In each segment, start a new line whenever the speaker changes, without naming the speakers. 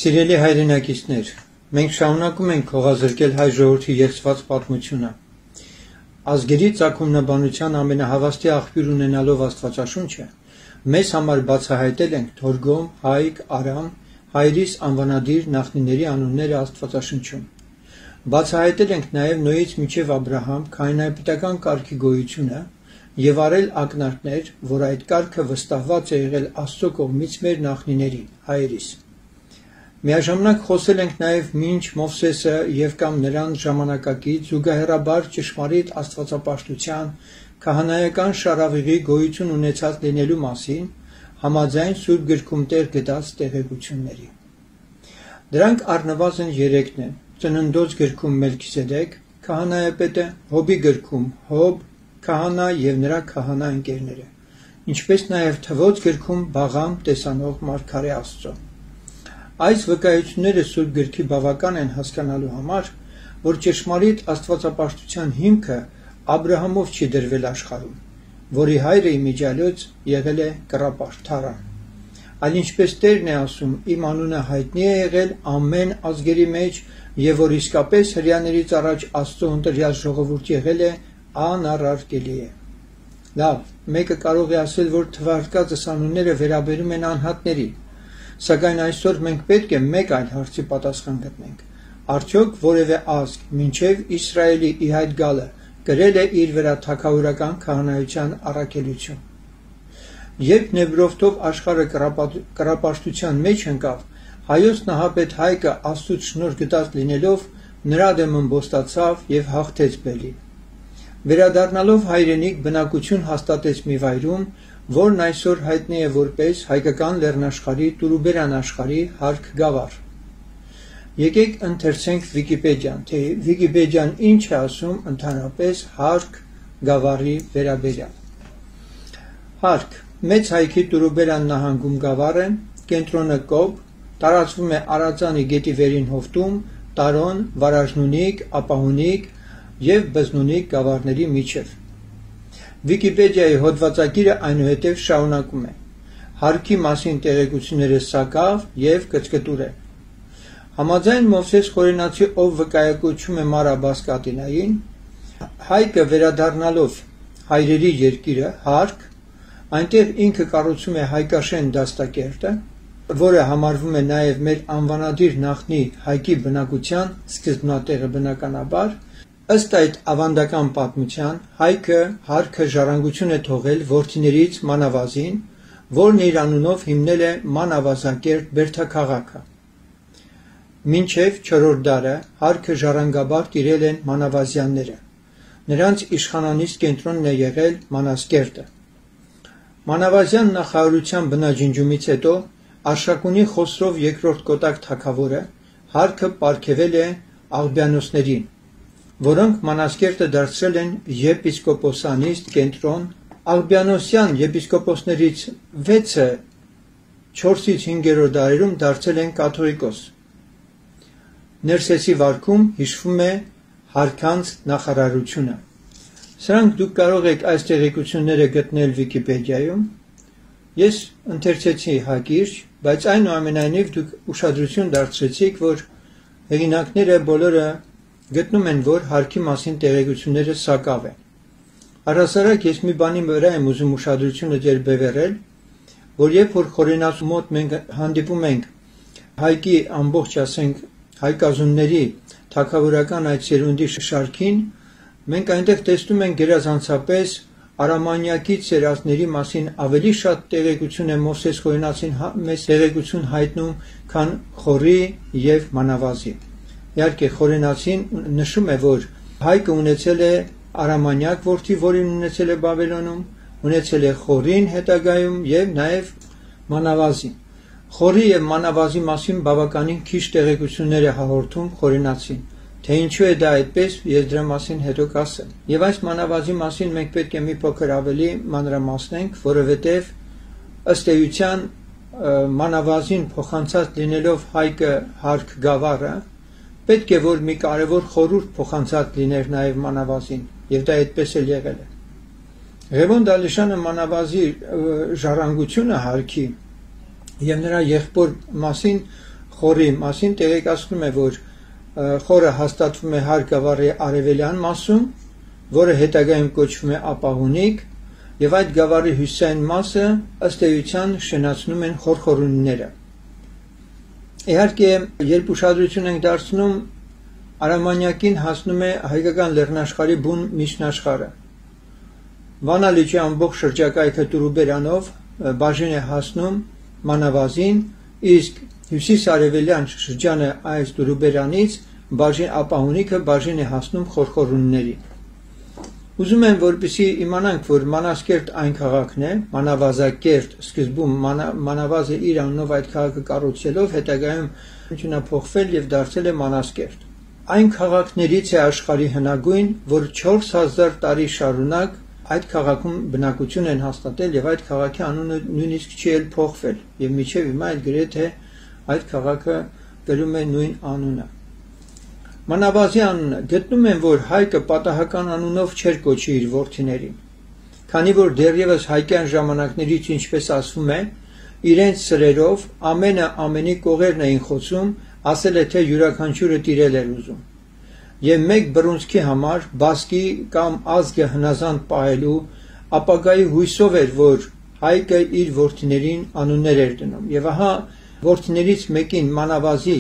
Սիրելի հայրենակիցներ, մենք շարունակում ենք հողազրկել հայ ժողովրդի եղծված պատմությունը։ Ազգերի ծագումնաբանության ամենահավաստի աղբյուր ունենալով Աստվածաշունչը, մեզ համար բացահայտել ենք Թորգոմ, Հայք, Արամ, հայրիս անվանադիր նախնիների անունները Աստվածաշնչում։ Բացահայտել ենք նաև Նոյից մինչև Աբրահամ քահանայապետական կարգի գոյությունը եւ արել ակնարկներ, որ այդ կարգը վստահված է եղել Աստծո կողմից մեր նախնիներին, հայրիս։ Միաժամանակ խոսել ենք նաև մինչ Մովսեսը եւ կամ նրան ժամանակակից զուգահեռաբար ճշմարիտ աստվածապաշտության քահանայական շարավիղի գոյություն ունեցած լինելու մասին համաձայն Սուրբ գրքում տեղ գտած տեղեկությունների։ Դրանք առնվազն 3-ն են. Ծննդոց գրքում Մելքիսեդեկ քահանայապետը, Հոբի գրքում Հոբ քահանա եւ նրա քահանա ընկերները, ինչպես նաև Թվոց գրքում Բաղամ տեսանող մարգարե Աստծո։ Այս վկայությունները Սուրբ գրքի բավական են հասկանալու համար, որ ճշմարիտ աստվածապաշտության հիմքը Աբրահամով չի դրվել աշխարհում, որի հայրը իմիջիալոց եղել է կռապաշտ Թարան, այլ ինչպես Տերն է ասում, իմ անունը հայտնի է եղել ամեն ազգերի մեջ եւ որ իսկապես հրյաներից առաջ Աստծո ընտրյալ ժողովուրդ եղել է անառարկելի է։ Լավ, մեկը կարող է ասել, որ թվարկածս անունները վերաբերում են անհատների, սակայն այսօր մենք պետք է մեկ այլ հարցի պատասխան գտնենք. արդյոք որևէ ազգ մինչև Իսրայելի ի հայտ գալը կրել է իր վրա թագավորական քահանայության առաքելություն։ Երբ Նեբրովտով աշխարհը կռապաշտության մեջ ընկավ, հայոց նահապետ Հայկը Աստծուց շնորհ գտած լինելով նրա դեմ ըմբոստացավ եւ հաղթեց Բելին։ Վերադառնալով հայրենիք բնակություն հաստատեց մի վայրում, որն այսօր հայտնի է որպես հայկական լեռնաշխարհի Տուրուբերան աշխարհի Հարք գավառ։ Եկեք ընթերցենք Վիկիպեդիան, թե Վիկիպեդիան ինչ է ասում ընդհանրապես Հարք գավառի վերաբերյալ։ Հարք մեծ հայքի Տուրուբերան նահանգում գավառ է, կենտրոնը Կոբ, տարածվում է Արածանի գետի վերին հովտում, Տարոն, Վարաժնունիկ, Ապահունիկ եւ Բզնունիկ գավառների միջև։ Վիկիպեդիայի հոդվածագիրը այնուհետև շարունակում է. Հարքի մասին տեղեկությունները սակավ եւ կծկտուր է։ Համաձայն Մովսես Խորենացի, ով վկայակոչում է Մարաբասկատինային, Հայկը վերադառնալով հայրերի երկիրը Հարք, այնտեղ ինքը կառուցում է հայկաշեն դաստակերտը, որը համարվում է նաև մեր անվանադիր նախնի Հայկի բնակության սկզբնատեղը բնականաբար, ըստ այդ ավանդական պատմության Հայկը Հարքը ժառանգություն է թողել որդիներից Մանավազին, որն իր անունով հիմնել է Մանավազակերտ բերդաքաղաքը։ Մինչև 4-րդ դարը Հարքը ժառանգաբար տիրել են Մանավազյանները։ Նրանց իշխանանից կենտրոնն է եղել Մանասկերտը։ Մանավազյան նախարարության բնաջնջումից հետո Արշակունի Խոսրով II Կոտակ թագավորը Հարքը պարգևել է աղբյանոսներին, որոնք Մանասկերտը դարձրել են եպիսկոպոսանիստ կենտրոն։ Աղբյանոսյան եպիսկոպոսներից 6-ը 4-ից 5-րդ դարերում դարձել են կաթողիկոս։ Ներսեսի վարքում հիշվում է Հարքանց նախարարությունը։ Սրանք դուք կարող եք այս տեղեկությունները գտնել Վիկիպեդիայում։ Ես ընթերցեցի հակիրճ, բայց այնուամենայնիվ դուք ուշադրություն դարձրեցիք, որ հեղինակները բոլորը գտնում են, որ Հարքի մասին տեղեկությունները սակավ են։ Առհասարակ ես մի բանի վրա եմ ուզում ուշադրությունը ձեր բևեռել, որ երբ որ Խորենացու մոտ մենք հանդիպում ենք Հայկի ամբողջ, ասենք, հայկազունների թագավորական այդ սերունդի շարքին, մենք այնտեղ տեսնում ենք գերազանցապես Արամանյակից սերածների մասին ավելի շատ տեղեկություն է Մովսես Խորենացին մեծ տեղեկություն հայտնում, քան Խորի եւ Մանավազի։ Իհարկե Խորենացին նշում է, որ Հայկը ունեցել է Արամանյակ որդի, որին ունեցել է Բաբելոնում, ունեցել է Խորին հետագայում եւ նաեւ Մանավազին։ Խորի եւ Մանավազի մասին բավականին քիչ տեղեկություններ է հաղորդում Խորենացին։ Թե ինչու է դա այդպես, ես դրա մասին հետո կասեմ։ Եվ այս Մանավազի մասին մենք պետք է մի փոքր ավելի մանրամասնենք, որովհետև ըստ էության Մանավազին փոխանցած լինելով Հայկը Հարք գավառը, պետք է որ մի կարևոր խորհուրդ փոխանցած լիներ նաև Մանավազին, եւ դա այդպես էլ եղել է։ Ղևոն Դալիշյանը Մանավազի ժառանգությունը Հարքի եւ նրա եղբոր մասին խորի մասին տեղեկացնում է, որ խորը հաստատվում է հարկավառի արևելյան մասում, որը հետագայում կոչվում է ապահունիկ, եւ այդ գավառի հյուսիսային մասը ըստ էության շենացնում են խորխորունիները։ Իհարկե, երբ ուշադրություն ենք դարձնում, Արամանյակին հասնում է հայկական լեռնաշխարհի բուն միջնաշխարհը։ Վանալիճի ամբողջ շրջակայքը Տուրուբերանով բաժին է հասնում Մանավազին, իսկ հյուսիս-արևելյան շրջանը այս Տուրուբերանից բաժին ապահունիքը բաժին է հասնում խորխորունների։ Ուզում եմ, որպեսզի իմանանք, որ Մանասկերտ այն քաղաքն է, Մանավազակերտ, սկզբում Մանավազը իր անունով այդ քաղաքը կառուցելով հետագայում փոխվել եւ դարձել է Մանասկերտ։ Այն քաղաքներից է աշխարհի հնագույն, որ 4000 տարի շարունակ այդ քաղաքում բնակություն են հաստատել եւ այդ քաղաքի անունը նույնիսկ չի էլ փոխվել եւ մինչեւ հիմա էլ գրեթե այդ քաղաքը կրում է նույն անունը։ Մանավազի անունը գտնում են, որ Հայկը պատահական անունով չէր կոչի իր որդիներին, քանի որ դեռևս հայկյան ժամանակներից, ինչպես ասվում է, իրենց սրերով ամենը ամենի կողերն էին խոցում, ասել է, թե յուրաքանչյուրը տիրել էր ուզում։ Եվ մեկ բռունցքի համար բասկի կամ ազգը հնազանդ պահելու ապագայի հույսով էր, որ Հայկը իր որդիներին անուններ էր դնում։ Եվ ահա որդիներից մեկին Մանավազի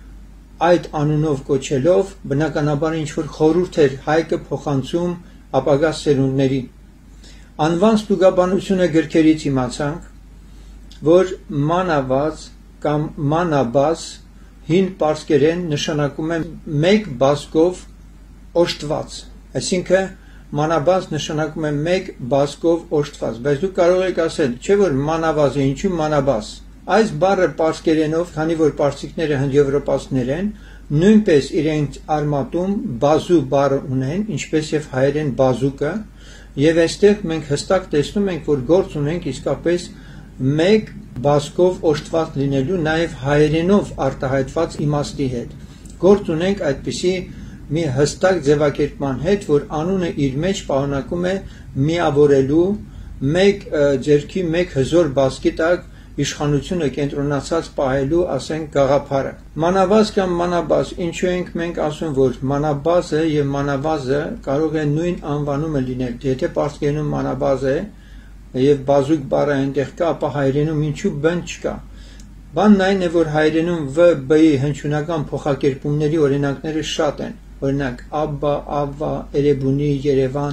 այդ անունով կոչելով, բնականաբար ինչ-որ խորհուրդ էր Հայկը փոխանցում ապագա սերունդներին։ Անվան ստուգաբանությունը գրքերից իմացանք, որ Մանավազ կամ Մանաբազ հին պարսկերեն նշանակում է մեկ բազկով օժտված, այսինքն Մանաբազ նշանակում է մեկ բազկով օժտված, բայց դուք կարող եք ասել, չէ՞ որ Մանավազը ինչու Մանաբազ։ Այս բառը պարսկերենով, քանի որ պարսիկները հնդեվրոպացիներ են, նույնպես իրենց արմատում բազու բառը ունեն, ինչպես եւ հայերեն բազուկը, եւ այստեղ մենք հստակ տեսնում ենք, որ գործ ունենք իսկապես մեկ բազկով օժտված լինելու նաեւ հայերենով արտահայտված իմաստի հետ։ Գործ ունենք այդպիսի մի հստակ ձևակերպման հետ, որ անունը իր մեջ պարունակում է միավորելու մեկ ձեռքի մեկ հզոր բազկի տակ իշխանությունը կենտրոնացած պահելու, ասենք, գաղափարը։ Մանավազ կամ Մանաբազ, ինչու ենք մենք ասում, որ Մանաբազը եւ Մանավազը կարող է նույն անվանումը լինել։ Եթե պարսկերենում Մանաբազ է եւ բազուկ բառը այնտեղ կա, ապա հայերենում ինչու բան չկա։ Բանն այն է, որ հայերենում վ, բ-ի հնչյունական փոխակերպումների օրինակները շատ են։ Օրինակ, Աբբա, Ավվա, Էրեբունի, Երևան,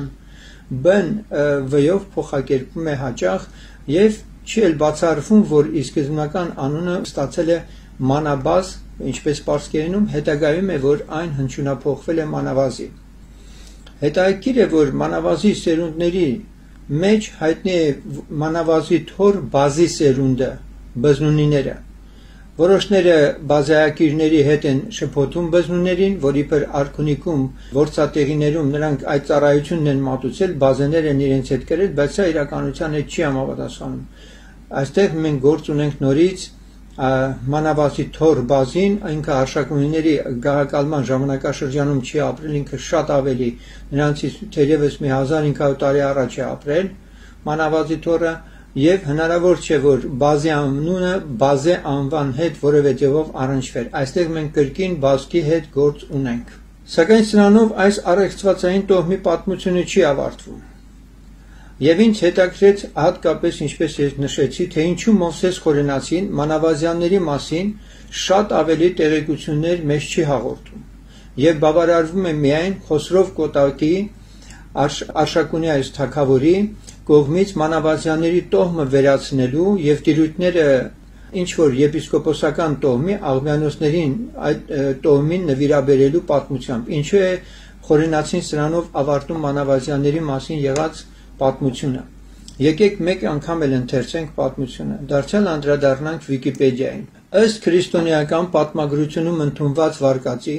բ-ն վ-ով փոխակերպում է հաճախ եւ չի էլ բացառվում, որ ի սկզբնական անունը ստացել է Մանաբազ, ինչպես պարսկերենում, հետագայում է, որ այն հնչյունափոխվել է Մանավազի։ Հետաքրքիր է, որ Մանավազի սերունդների մեջ հայտնի է Մանավազի թոր բազի սերունդը, բզնունիները։ Որոշները բազայակիրների հետ են շփոթում բզնուներին, որ իբր արքունիքում, ործատեղիներում նրանք այդ ծառայությունն են մատուցել, բազեներ են իրենց հետ կրել, բայց սա իրականության հետ չի համապատասխանում։ Այստեղ մենք գործ ունենք նորից Մանավազի թոր բազին, ինքը արշակունիների գահակալման ժամանակաշրջանում չի ապրել, ինքը շատ ավելի, նրանցից թերևս մի 1500 տարի առաջ է ապրել Մանավազի թորը, եւ հնարավոր չէ, որ բազի անունը բազե անվան հետ որևէ ձևով առնչվեր։ Այստեղ մենք կրկին բազկի հետ գործ ունենք։ Սակայն սրանով այս առեղծվածային տոհմի պատմությունը չի ավարտվում։ Եվ ինձ հետաքրեց հատկապես, ինչպես ես նշեցի, թե ինչու Մովսես Խորենացին Մանավազյանների մասին շատ ավելի տեղեկություններ մեզ չի հաղորդում եւ բավարարվում է միայն Խոսրով Կոտակի Արշակունյայից թագավորի կողմից Մանավազյանների տոհմը վերացնելու եւ տիրույթները ինչ որ եպիսկոպոսական տոհմի աղբյանոցներին այդ տոհմին նվիրաբերելու պատմությամբ։ Ինչու է Խորենացին սրանով ավարտում Մանավազյանների մասին եղած պատմությունը։ Եկեք մեկ անգամ էլ ընթերցենք պատմությունը։ Դարձյալ անդրադառնանք Վիկիպեդիային։ Ըստ քրիստոնեական պատմագրությունում ընդունված վարկածի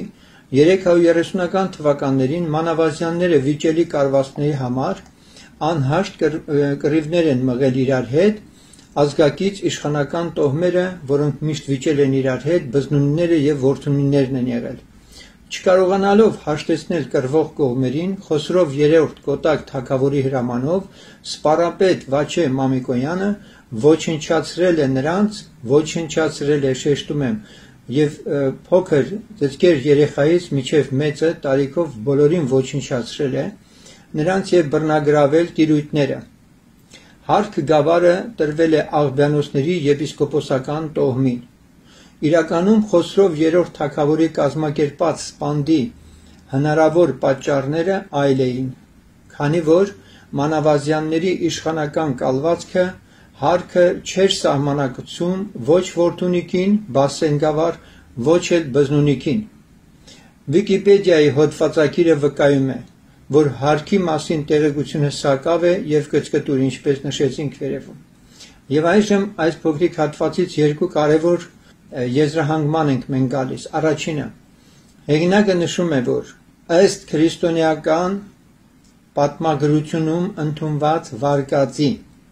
330-ական թվականներին Մանավազյանները վիճելի կարվածքների համար անհաշտ կռիվներ են մղել իրար հետ, ազգակից իշխանական տոհմերը, որոնք միշտ վիճել են իրար հետ, բզնունիները եւ որդունիներն են եղել։ Չկարողանալով հաշտեցնել կռվող կողմերին, Խոսրով 3-րդ Կոտակ թագավորի հրամանով սպառապետ Վաչե Մամիկոյանը ոչնչացրել է նրանց, ոչնչացրել է, շեշտում եմ, եւ փոքր ծծկեր երեխայից միջև մեծը տարիքով բոլորին ոչնչացրել է, նրանց եւ բռնագրավել տիրույթները։ Հարկ գավառը տրվել է աղբյանոսների եպիսկոպոսական տոհմին։ Իրականում Խոսրով երրորդ թագավորի կազմակերպած սպանդի հնարավոր պատճառները այլ էին, քանի որ մանավազյանների իշխանական կալվածքը հարկը չէր սահմանակցում ոչ որդունիկին, բասենգավառ, ոչ էլ բզնունիկին։ Վիկիպեդիայի հոդվածագիրը վկայում է, որ հարկի մասին տեղեկությունը սակավ է եւ կծկտուր, ինչպես նշեցինք վերևում։ Եվ այժմ այս փոքրիկ հատվածից երկու կարևոր եզրահանգման ենք մենք գալիս։ Առաջինը, հեղինակը նշում է, որ ըստ քրիստոնեական պատմագրությունում ընդունված վարկածի,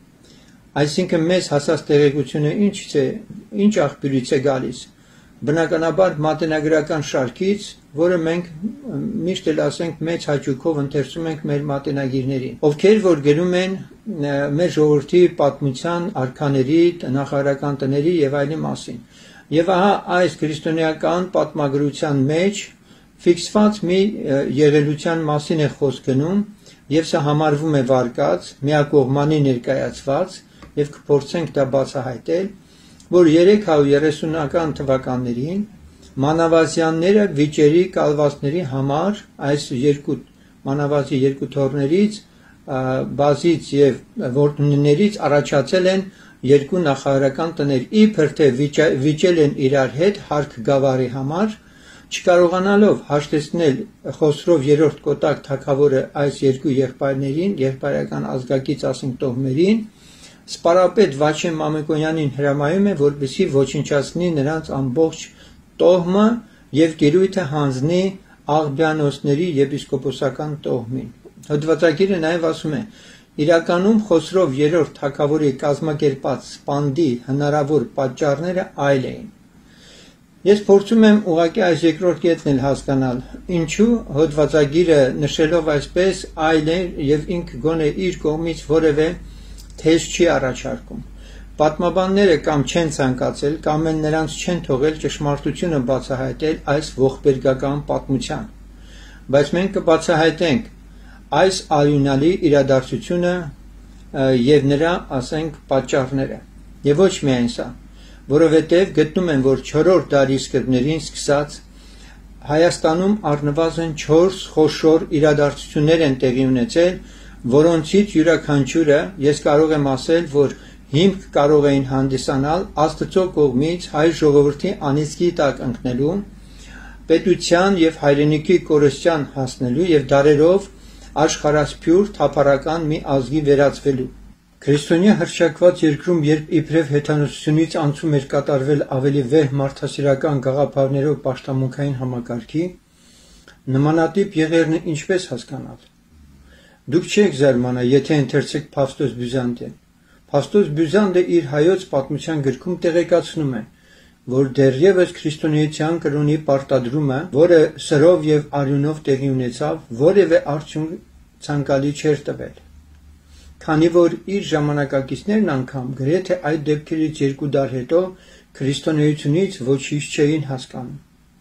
այսինքն մեզ հասած տեղեկությունը ինչ աղբյուրից է գալիս, բնականաբար մատենագրական շարքից, որը մենք միշտ էլ ասենք մեծ հաճույքով ընթերցում ենք մեր մատենագիրներին, ովքեր որ գրում են մեր ժողովրդի պատմության արքաների, նախարարական տների եւ այլի մասին։ Եվ ահա այս քրիստոնեական պատմագրության մեջ ֆիքսված մի եղելության մասին է խոսք գնում, եւ սա համարվում է վարկած, միակողմանի ներկայացված, եւ կփորձենք դա բացահայտել, որ 330-ական թվականներին մանավազյանները վիճերի կալվածների համար այս երկու մանավազի երկու թոռներից բազից եւ որդունիներից առաջացել են երկու նախարարական տներ, իբր թե վիճել են իրար հետ հարկ գավառի համար, չկարողանալով հաշտեցնել Խոսրով երրորդ կոտակ թագավորը այս երկու եղբայրներին, եղբայրական ազգակից ասենք տոհմերին, սպարապետ Վաչե Մամիկոնյանին հրամայում է, որպեսզի ոչնչացնի նրանց ամբողջ տոհմը եւ տիրույթը հանձնի աղբյանոսների եպիսկոպոսական տոհմին։ Հոդվածագիրը նաեւ ասում է. իրականում Խոսրով երրորդ թագավորի կազմակերպած սպանդի հնարավոր պատճառները այլ էին։ Ես փորձում եմ ուղղակի այս երկրորդ կետն էլ հասկանալ, ինչու հոդվածագիրը նշելով այսպես այլ է եւ ինքը գոնե իր կողմից որևէ թեզ չի առաջարկում։ Պատմաբանները կամ չեն ցանկացել, կամ էլ նրանց չեն թողել ճշմարտությունը բացահայտել այս ողբերգական պատմության։ Բայց մենք կբացահայտենք այս արյունալի իրադարձությունը եւ նրա, ասենք, պատճառները։ Եվ ոչ միայն սա, որովհետև գտնում են, որ 4-րդ դարի սկզբներին սկսած Հայաստանում առնվազն 4 խոշոր իրադարձություններ են տեղի ունեցել, որոնցից յուրաքանչյուրը ես կարող եմ ասել, որ հիմք կարող էին հանդիսանալ Աստծո կողմից հայ ժողովրդի անիծքի տակ ընկնելու, պետության եւ հայրենիքի կորստյան հասնելու եւ դարերով աշխարհասփյուր թափառական մի ազգի վերածվելու։ Քրիստոնյա հռչակված երկրում, երբ իբրև հեթանոսությունից անցում էր կատարվել ավելի վեհ մարդասիրական գաղափարներով պաշտամունքային համակարգի, նմանատիպ եղերնը ինչպես հասկանալ։ Դուք չեք զարմանա, եթե ընթերցեք Փավստոս Բյուզանդին։ Փավստոս Բյուզանդը իր հայոց պատմության գրքում տեղեկացնում է, որ դեռևս քրիստոնեության կրոնի պարտադրումը, որը սրով եւ արյունով տեղի ունեցավ, որևէ արդյունք ցանկալի չէր տվել։ Քանի որ իր ժամանակակիցներն անգամ գրեթե այդ դեպքերից 2 դար հետո քրիստոնեությունից ոչինչ չէին հասկանում։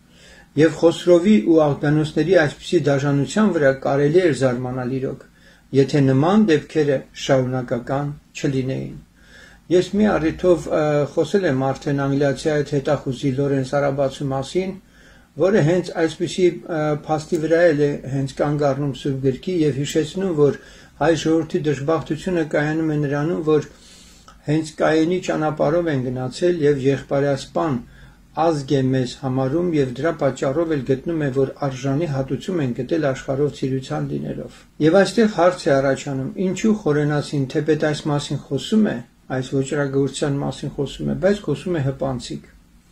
Եվ Խոսրովի ու աղբյանոսների այսպիսի դաժանության վրա կարելի էր զարմանալ իրոք, եթե նման դեպքերը շարունակական չլինեին։ Ես մի առիթով խոսել եմ արդեն անգլիացի այդ հետախուզի Լորենս Արաբացու մասին, որը հենց այսպիսի փաստի վրա է հենց կանգ առնում Սուրբ Գրքի եւ հիշեցնում, որ հայ ժողովրդի դժբախտությունը կայանում է նրանում, որ հենց Կայենի ճանապարհով են գնացել եւ եղբայրասպան ազգ է մեզ համարում եւ դրա պատճառով էլ գտնում է, որ արժանի հատուցում են գտել աշխարհով ցիրության լինելով։ Եվ այստեղ հարց է առաջանում, ինչու Խորենասին թեպետ այս մասին խոսում է, այս ոճրագործության մասին խոսում է, բայց խոսում է հպանցիկ։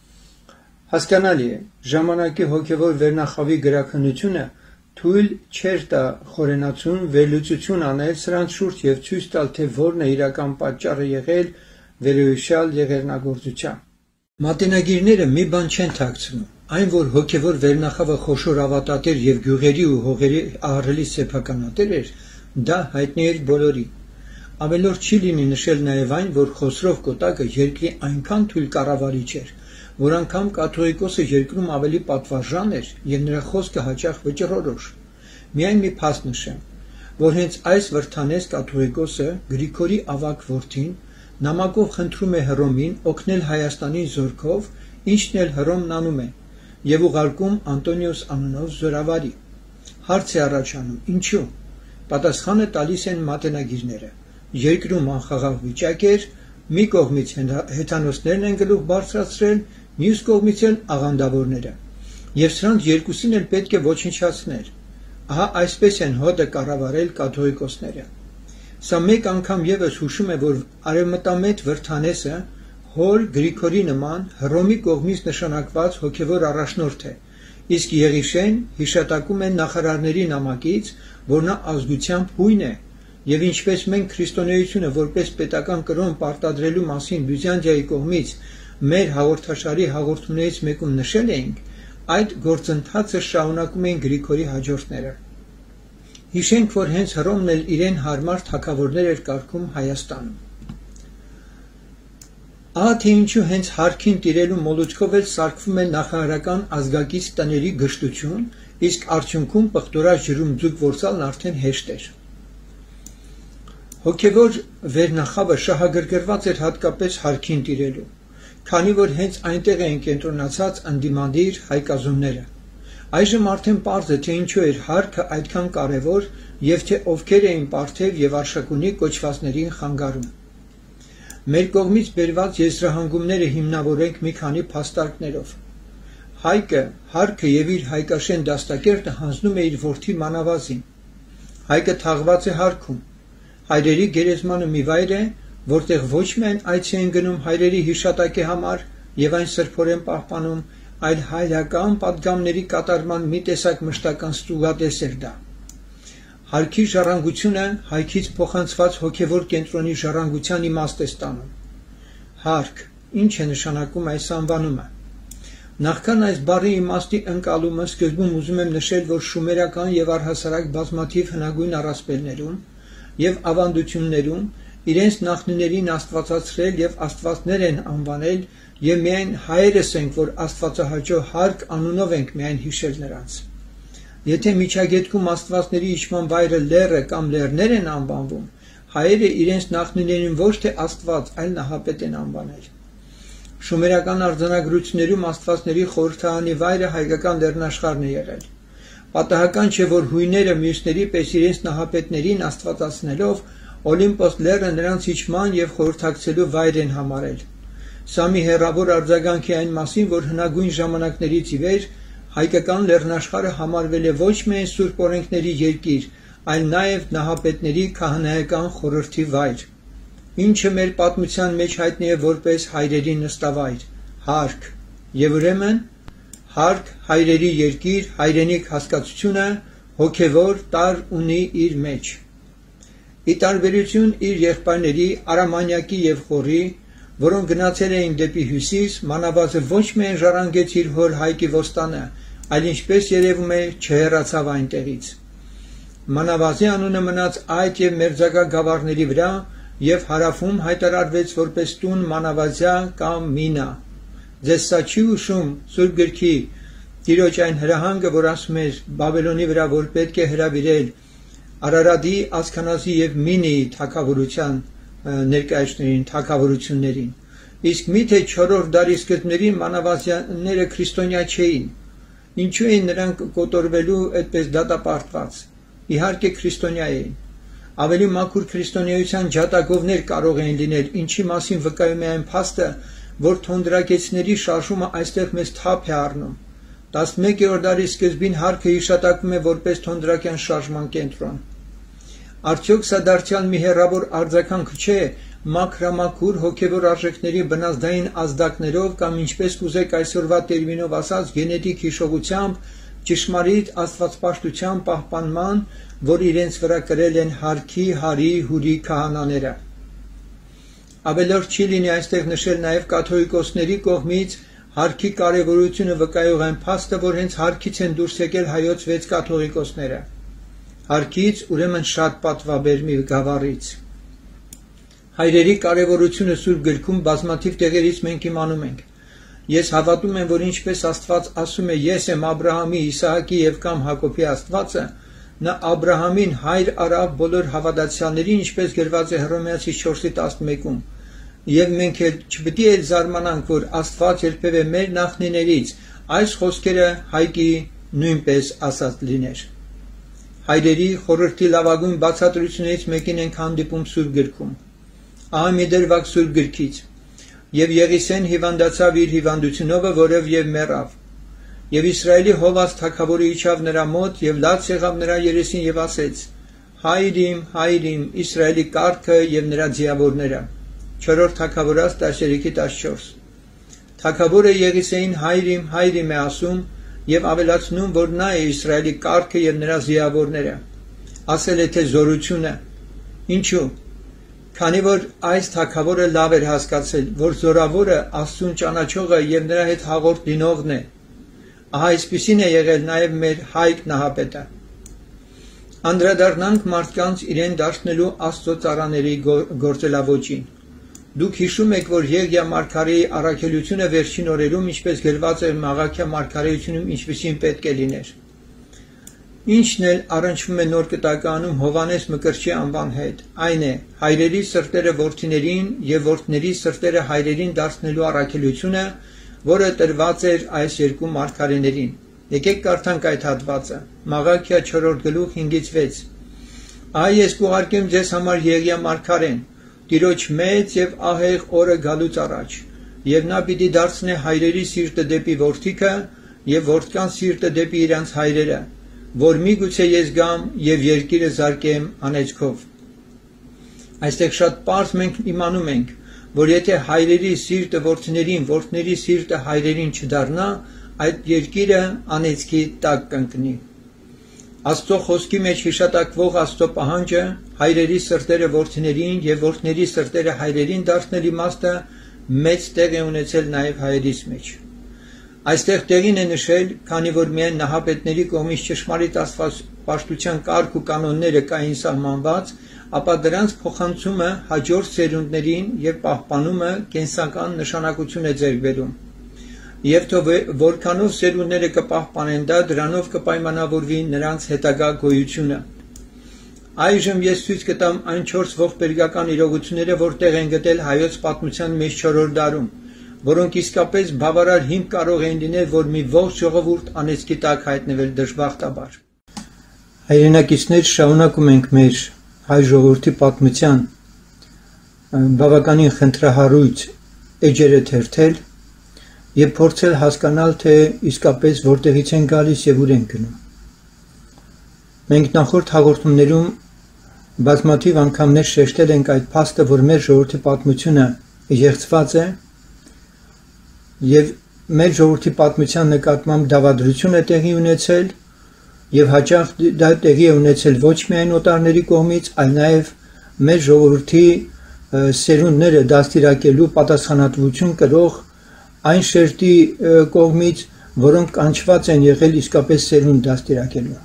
Հասկանալի է, ժամանակի հոգևոր վերնախավի գրաքննությունը թույլ չէր տա Խորենացուն վերլուծություն անել սրանց շուրջ եւ ցույց տալ, թե որն է իրական պատճառը եղել վերոհիշյալ եղեռնագործության։ Մատենագիրները մի բան չեն թաքցնում, այն որ հոգևոր վերնախավը խոշոր ավատատեր եւ գյուղերի ու հողերի ահռելի սեփականատեր էր, դա հայտնի էր բոլորի։ Ավելորդ չի լինի նշել նաեւ այն, որ Խոսրով կոտակը երկրի այնքան թույլ կառավարիչ էր, որ անգամ կաթողիկոսը երկրում ավելի պատվարժան էր եւ նրա խոսքը հաճախ վճռորոշ։ Միայն մի փաստ նշեմ, որ հենց այս վրթանես կաթողիկոսը Գրիգորի ավագ որդին նամակով խնդրում է Հռոմին օգնել Հայաստանին զորքով, ինչն էլ Հռոմն անում է, եւ ուղարկում Անտոնիոս անունով զորավարի։ Հարց է առաջանում, ինչու՞։ Պատասխանը տալիս են մատենագիրները։ Երկրում անխաղաղ վիճակ էր, մի կողմից հեթանոսներն են գլուխ բարձրացրել, մյուս կողմից էլ աղանդավորները, եւ սրանց երկուսին էլ պետք է ոչնչացնել։ Ահա այսպես են հոտը կառավարել կաթողիկոսները։ Սա մեկ անգամ եւս հուշում է, որ արևմտամետ Վրթանեսը հոր Գրիգորի նման Հռոմի կողմից նշանակված հոգևոր առաջնորդ է, իսկ Եղիշեն հիշատակում են նախարարների նամակից, որ նա ազգությամբ հույն է, եւ ինչպես մենք քրիստոնեությունը որպես պետական կրոն պարտադրելու մասին Բյուզանդիայի կողմից մեր հաղորդաշարի հաղորդումներից մեկում նշել էինք, այդ գործընթացը շարունակում են Գրիգորի հաջորդները։ Հիշենք, որ հենց Հռոմն էլ իրեն հարմար թագավորներ էր կարգում Հայաստանում։ Ահա թե ինչու հենց հարքին տիրելու մոլուցքով էլ սարքվում է նախարարական ազգակից տների գժտություն, իսկ արդյունքում պղտորած ջրում ձուկ որսալն արդեն հեշտ էր։ Հոգևոր վերնախավը շահագրգռված էր հատկապես հարքին տիրելու, քանի որ հենց այնտեղ էին կենտրոնացած ընդդիմադիր հայկազունները։ Այժմ արդեն պարզ է, թե ինչու էր հարքը այդքան կարևոր եւ թե ովքեր էին պարթև եւ արշակունի կոչվածներին խանգարում։ Մեր կողմից բերված եզրահանգումները հիմնավորենք մի քանի փաստարկներով։ Հարքը եւ իր հայկաշեն դաստակերտը հանձնում է իր որդի Մանավազին։ Հայկը թաղված է հարքում։ Հայրերի գերեզմանը մի վայր է, որտեղ ոչ միայն այցի են գնում հայրերի հիշատակի համար եւ այն սրբորեն պահպանում, այլ հայրական պատգամների կատարման մի տեսակ մշտական ստուգատես էր դա։ Հարքի ժառանգությունը հայքից փոխանցված հոգևոր կենտրոնի ժառանգության իմաստ է ստանում։ Հարք, ինչ է նշանակում այս անվանումը։ Նախքան այս բառի իմաստի ընկալումը սկզբում ուզում եմ նշել, որ շումերական եւ առհասարակ բազմաթիվ հնագույն առասպելներում եւ ավանդություններում իրենց նախնիներին աստվածացրել եւ աստվածներ են անվանել եւ միայն հայերս ենք, որ աստվածահաճո հարկ անունով ենք միայն հիշել նրանց։ Եթե միջագետքում աստվածների իջման վայրը լեռը կամ լեռներ են անվանվում, հայերը իրենց նախնիներին ոչ թե աստված, այլ նահապետ են անվանել։ Շումերական արձանագրություններում աստվածների խորհրդարանի վայրը հայկական լեռնաշխարհն է եղել։ Պատահական չէ, որ հույները մյուսների պես իրենց նահապետներին աստվածացնելով Օլիմպոս լեռը նրանց իջման եւ խորհրդակցելու վայր են համարել։ Սա մի հեռավոր արձագանք է այն մասին, որ հնագույն ժամանակներից ի վեր հայկական լեռնաշխարհը համարվել է ոչ միայն սուրբ օրենքների երկիր, այլ նաեւ նահապետների քահանայական խորհրդի վայր, ինչը մեր պատմության մեջ հայտնի է որպես հայրերի նստավայր, հարք, եւ ուրեմն հարք, հայրերի երկիր, հայրենիք հասկացությունը հոգևոր տար ունի իր մեջ։ Ի տարբերություն իր եղբայրների Արամանյակի եւ Խորի, որոնք գնացել էին դեպի հյուսիս, Մանավազը ոչ միայն ժառանգեց իր հոր Հայկի ոստանը, այլ ինչպես երևում է, չհեռացավ այնտեղից։ Մանավազի անունը մնաց այդ եւ մերձակա գավառների վրա եւ հարավում հայտարարվեց որպես տուն Մանավազյա կամ Մինա։ Ձեզ սա չի հուշում Սուրբ գրքի Տիրոջ այն հրահանգը, որ ասում էր Բաբելոնի վրա, որ պետք է հրավիրել Արարատի, Ասքանազի եւ Մինիի թագավորության ներկայացներին, թագավորություններին։ Իսկ միթե 4-րդ դարի սկզբներին մանավազյանները քրիստոնյա չէին։ Ինչու էին նրանք կոտորվելու այդպես դատապարտված։ Իհարկե քրիստոնյա էին։ Ավելի մաքուր քրիստոնեության ջատագովներ կարող էին լինել, ինչի մասին վկայում է այն փաստը, որ թոնդրակեցների շարժումը այստեղ մեծ թափ է առնում։ 11-րդ դարի սկզբին հարքը հիշատակվում է որպես թոնդրակյան շարժման կենտրոն։ Արդյոք սա դարձյալ մի հեռավոր արձագանք չէ մաքրամաքուր հոգևոր արժեքների բնազդային ազդակներով կամ ինչպես կուզեք այսօրվա տերմինով ասած գենետիկ հիշողությամբ ճշմարիտ աստվածպաշտության պահպանման, որ իրենց վրա կրել են հարքի, հարի, հուրի քահանաները։ Ավելորդ չի լինի այստեղ նշել նաև կաթողիկոսների կողմից հարքի կարևորությունը վկայող այն փաստը, որ հենց հարքից են դուրս եկել հայոց 6 կաթողիկոսները։ Հարքից, ուրեմն շատ պատվաբեր մի գավառից։ Հայրերի կարևորությունը Սուրբ գրքում բազմաթիվ տեղերից մենք իմանում ենք։ Ես հավատում եմ, որ ինչպես Աստված ասում է, ես եմ Աբրահամի, Իսահակի եւ կամ Հակոբի Աստվածը, նա Աբրահամին հայր արավ բոլոր հավատացյալներին, ինչպես գրված է Հռոմեացիս 4:11-ում։ Եվ մենք չպետք է զարմանանք, որ Աստված երբևէ մեր նախնիներից այս խոսքերը Հայկի նույնպես ասած լիներ։ Հայրերի խորհրդի լավագույն բացատրություններից մեկին ենք հանդիպում Սուրբ գրքում։ Ահա մի դրվագ Սուրբ գրքից։ Եվ Եղիսեն հիվանդացավ իր հիվանդությունով, որով եւ մեռավ։ Եվ Իսրայելի Հովաս թագավորը իջավ նրա մոտ եւ լաց եղավ նրա երեսին եւ ասեց. Հայր իմ, Իսրայելի կառքը եւ նրա ձիավորները։ 4-րդ Թագավորաց 13:14։ Թագավորը Եղիսեին հայր իմ է ասում եւ ավելացնում, որ նա է Իսրայելի կառքը եւ նրա ձիավորները։ Ասել է թե զորությունը։ Ինչու՞։ Քանի որ այս թագավորը լավ էր հասկացել, որ զորավորը Աստծուն ճանաչողը եւ նրա հետ հաղորդ լինողն է։ Ահա այսպիսին է եղել նաեւ մեր Հայկ Նահապետը։ Անդրադառնանք մարդկանց իրեն դարձնելու Աստծո ծառաների գործելավոճին։ Դուք հիշում եք, որ Եղիա մարգարեի առաքելությունը վերջին օրերում, ինչպես գրված է Մաղաքիա մարգարեությունում, ինչպիսին պետք է լիներ։ Ինչն էլ առնչվում է նոր կտականում Հովանես Մկրտչի անվան հետ, այն է հայրերի սրտերը որդիներին եւ որդների սրտերը հայրերին դարձնելու առաքելությունը, որը տրված էր այս երկու մարգարեներին։ Եկեք կարդանք այդ հատվածը։ Մաղաքիա 4:5-6։ Այ ես կուղարկեմ ձեզ համար Եղիա մարգարեն, Տիրոջ մեծ եւ ահեղ օրը գալուց առաջ, եւ նա պիտի դարձնե հայրերի սիրտը դեպի որդիքը եւ որդկանց սիրտը դեպի իրանց հայրերը, որ միգուցե ես գամ եւ երկիրը զարկեմ անեծքով։ Այստեղ շատ պարզ մենք իմանում ենք, որ եթե հայրերի սիրտը որդիներին, որդների սիրտը հայրերին չդառնա, այդ երկիրը անեծքի տակ կընկնի։ Աստծո խոսքի մեջ հիշատակվող Աստծո պահանջը հայրերի սրտերը որդիներին եւ որդների սրտերը հայրերին դարձնել իմաստը մեծ տեղ է ունեցել նաեւ հայերիս մեջ։ Այստեղ տեղին է նշել, քանի որ միայն նահապետների կողմից ճշմարիտ աստվածպաշտության կարգ ու կանոնները կային սահմանված, ապա դրանց փոխանցումը հաջորդ սերունդներին եւ պահպանումը կենսական նշանակություն է ձեռք բերում։ Եվ թող որքանով սերունդները կպահպանեն դա, դրանով կպայմանավորվի նրանց հետագա գոյությունը։ Այժմ ես ցույց կտամ այն 4 ողբերգական իրողությունները, որ տեղ են գտել հայոց պատմության մեջ 4-րդ դարում, որոնք իսկապես բավարար հիմք կարող էին լինել, որ մի ողջ ժողովուրդ անեծքի տակ հայտնվել դժբախտաբար։ Հայրենակիցներ, շարունակում ենք մեր հայ ժողովրդի պատմության բավականին խնդրահարույց էջերը թերթել եւ փորձել հասկանալ, թե իսկապես որտեղից են գալիս եւ ուր են գնում։ Մենք նախորդ հաղորդումներում բազմաթիվ անգամներ շեշտել ենք այդ փաստը, որ մեր ժողովրդի պատմությունը եղծված է եւ մեր ժողովրդի պատմության նկատմամբ դավադրություն է տեղի ունեցել եւ հաճախ դա տեղի է ունեցել ոչ միայն օտարների կողմից, այլ նաեւ մեր ժողովրդի սերունդները դաստիարակելու պատասխանատվություն կրող այն շերտի կողմից, որոնք կանչված են եղել իսկապես սերունդ դաստիարակելու։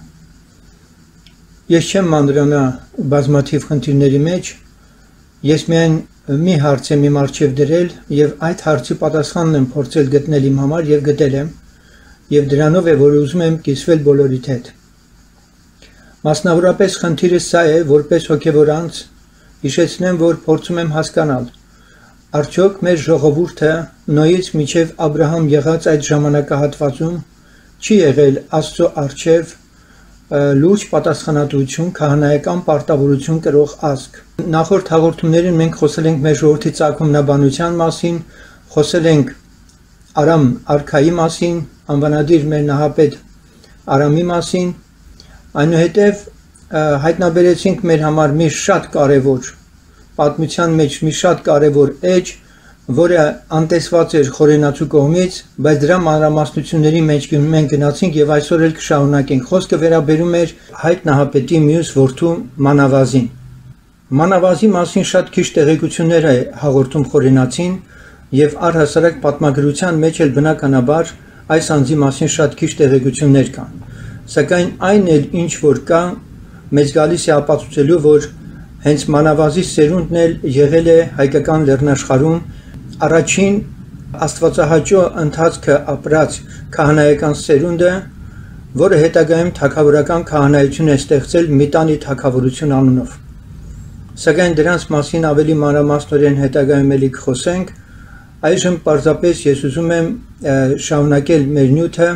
Ես չեմ մանրանա բազմաթիվ խնդիրների մեջ, ես միայն մի հարց եմ իմ առջև դրել եւ այդ հարցի պատասխանն եմ փորձել գտնել իմ համար եւ գտել եմ եւ դրանով է, որ ուզում եմ կիսվել բոլորիդ հետ։ Մասնավորապես խնդիրը սա է, որպես հոգեվոր անձ հիշեցնեմ, որ փորձում եմ հասկանալ, արդյոք մեր ժողովուրդը Նոյից մինչև Աբրահամ եղած այդ ժամանակահատվածում չի եղել Աստծո առջև լուրջ պատասխանատվություն, քահանայական պարտավորություն կրող ազգ։ Նախորդ հաղորդումներին մենք խոսել ենք մեր ժողովրդի ծագումնաբանության մասին, խոսել ենք Արամ արքայի մասին, անվանադիր մեր նահապետ Արամի մասին, այնուհետև հայտնաբերեցինք մեր համար մի շատ կարևոր պատմության մեջ մի շատ կարևոր էջ, որը անտեսված էր խորենացու կողմից, բայց դրա մանրամասնությունների մեջ մենք գնացինք եւ այսօր էլ կշարունակենք։ Խոսքը վերաբերում էր Հայկ Նահապետի մյուս որդու Մանավազին։ Մանավազի մասին շատ քիչ տեղեկություններ է հաղորդում խորենացին եւ առհասարակ պատմագրության մեջ էլ բնականաբար այս անձի մասին շատ քիչ տեղեկություններ կան։ Սակայն այն էլ ինչ որ կա, մեզ գալիս է ապացուցելու, որ հենց Մանավազի սերունդն էլ եղել է հայկական լեռնաշխարհում առաջին աստվածահաճո ընթացքը ապրած քահանայական սերունդը, որը հետագայում թագավորական քահանայություն է ստեղծել Միտանի թագավորություն անունով։ Սակայն դրանց մասին ավելի մանրամասնորեն հետագայում էլի կխոսենք, այժմ պարզապես ես ուզում եմ շարունակել մեր նյութը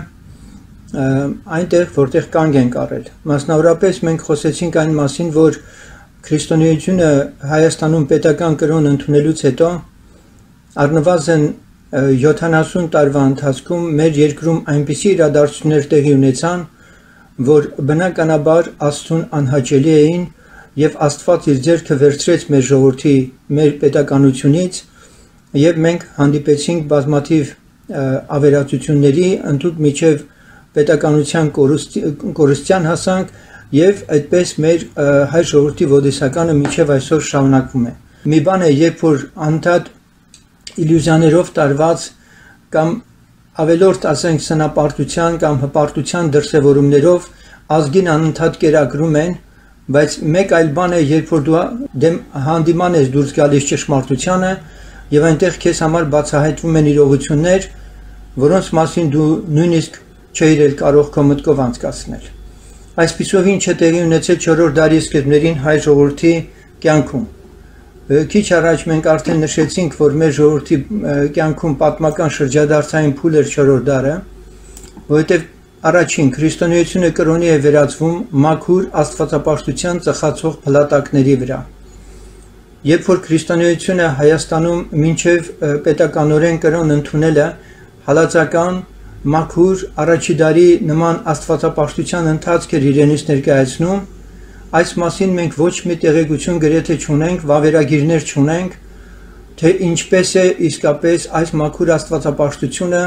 այնտեղ, որտեղ կանգ ենք առել։ Մասնավորապես մենք խոսեցինք այն մասին, որ քրիստոնեությունը Հայաստանում պետական կրոն ընդունելուց հետո առնվազն 70 տարվա ընթացքում մեր երկրում այնպիսի իրադարձություններ տեղի ունեցան, որ բնականաբար Աստծուն անհաճելի էին եւ Աստված իր ձեռքը վերցրեց մեր ժողովրդի, մեր պետականությունից եւ մենք հանդիպեցինք բազմաթիվ ավերածությունների, ընդհանուր միջև պետականության կորստյան հասանք եւ այդպես մեր հայ ժողովրդի ոդեսականը մինչեւ այսօր շարունակվում է։ Մի բան է, երբ որ անդադ իլյուզիաներով տարված կամ ավելորդ ասենք սնապարտության կամ հպարտության դրսևորումներով ազգին անընդհատ կերակրում են, բայց մեկ այլ բան է, երբ որ դու հանդիման ես դուրս գալիս ճշմարտությանը եւ այնտեղ քեզ համար բացահայտվում են իրողություններ, որոնց մասին դու նույնիսկ չէիր կարող քո մտքով անցկացնել։ Այսպիսով ինչ է տեղի ունեցել 4-րդ դարի սկզբներին հայ ժողովրդի կյանքում։ Քիչ առաջ մենք արդեն նշեցինք, որ մեր ժողովրդի կյանքում պատմական շրջադարձային փուլ էր 4-րդ դարը, որովհետև առաջին քրիստոնեությունը կրոնի է վերածվում մաքուր աստվածապաշտության ծխացող փլատակների վրա։ Երբ որ քրիստոնեությունը Հայաստանում մինչև պետականորեն կրոն ընդունելը հալածական, մաքուր, առաջի դարի նման աստվածապաշտության ընթացք էր իրենից ներկայացնում, այս մասին մենք ոչ մի տեղեկություն գրեթե չունենք, վավերագիրներ չունենք, թե ինչպես է իսկապես այս մաքուր աստվածապաշտությունը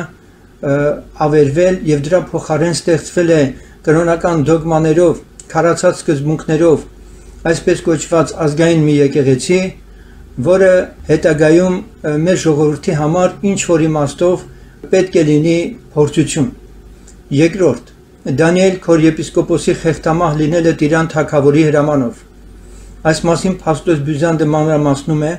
ավերվել եւ դրա փոխարեն ստեղծվել է կրոնական դոգմաներով, քարացած սկզբունքներով, այսպես կոչված ազգային մի եկեղեցի, որը հետագայում մեր ժողովրդի համար ինչ որ իմաստով պետք է լինի փորձություն։ Երկրորդ, Դանիել քորեպիսկոպոսի խեղդամահ լինելը Տիրան թագավորի հրամանով։ Այս մասին Փաստոս Բյուզանդը մանրամասնում է,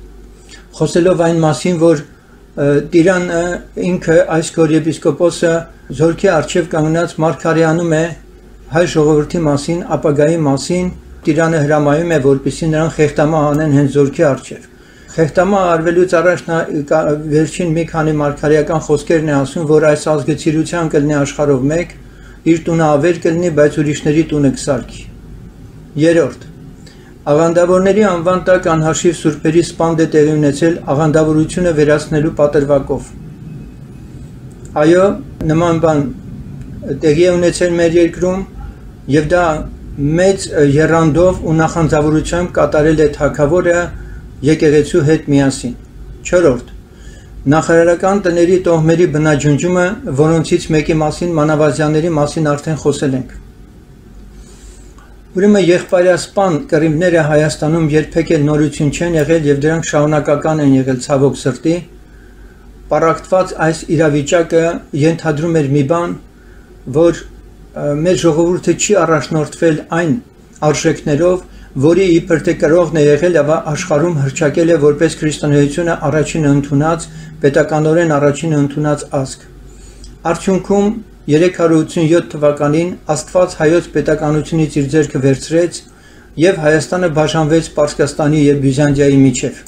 խոսելով այն մասին, որ Տիրանը ինքը այս քորեպիսկոպոսը զորքի առջև կանգնած մարգարեանում է հայ ժողովրդի մասին, ապագայի մասին, Տիրանը հրամայում է, որպեսզի նրան խեղդամահ անեն հենց զորքի առջև։ Խեղդամահ արվելուց առաջ նա վերջին մի քանի մարգարեական խոսքերն է ասում, որ այս ազգը ցիրության կլինի աշխարհով մեկ, իր տունը ավեր կլինի, բայց ուրիշների տունը կսարքի։ Երրորդ, աղանդավորների անվան տակ անհաշիվ սուրբերի սպանդ է տեղի ունեցել աղանդավորությունը վերացնելու պատրվակով։ Այո, նման բան տեղի է ունեցել մեր երկրում եւ դա մեծ եռանդով ու նախանձավորությամբ կատարել է թագավորը եկեղեցու հետ միասին։ Չորրորդ, նախարարական տների տոհմերի բնաջնջումը, որոնցից մեկի մասին մանավազյանների մասին արդեն խոսել ենք։ Ուրեմն եղբայրասպան կռիվները Հայաստանում երբեք էլ նորություն չեն եղել եւ դրանք շարունակական են եղել ցավոք սրտի։ Պարակտված այս իրավիճակը ենթադրում էր մի բան, որ մեր ժողովուրդը չի առաջնորդվել այն արժեքներով, որի իբր թե կրողն է եղել եւ աշխարհում հռչակել է որպես քրիստոնեությունը առաջինը ընդունած, պետականորեն առաջինը ընդունած ազգ։ Արդյունքում 387 թվականին Աստված հայոց պետականությունից իր ձեռքը վերցրեց եւ Հայաստանը բաժանվեց Պարսկաստանի եւ Բյուզանդիայի միջև։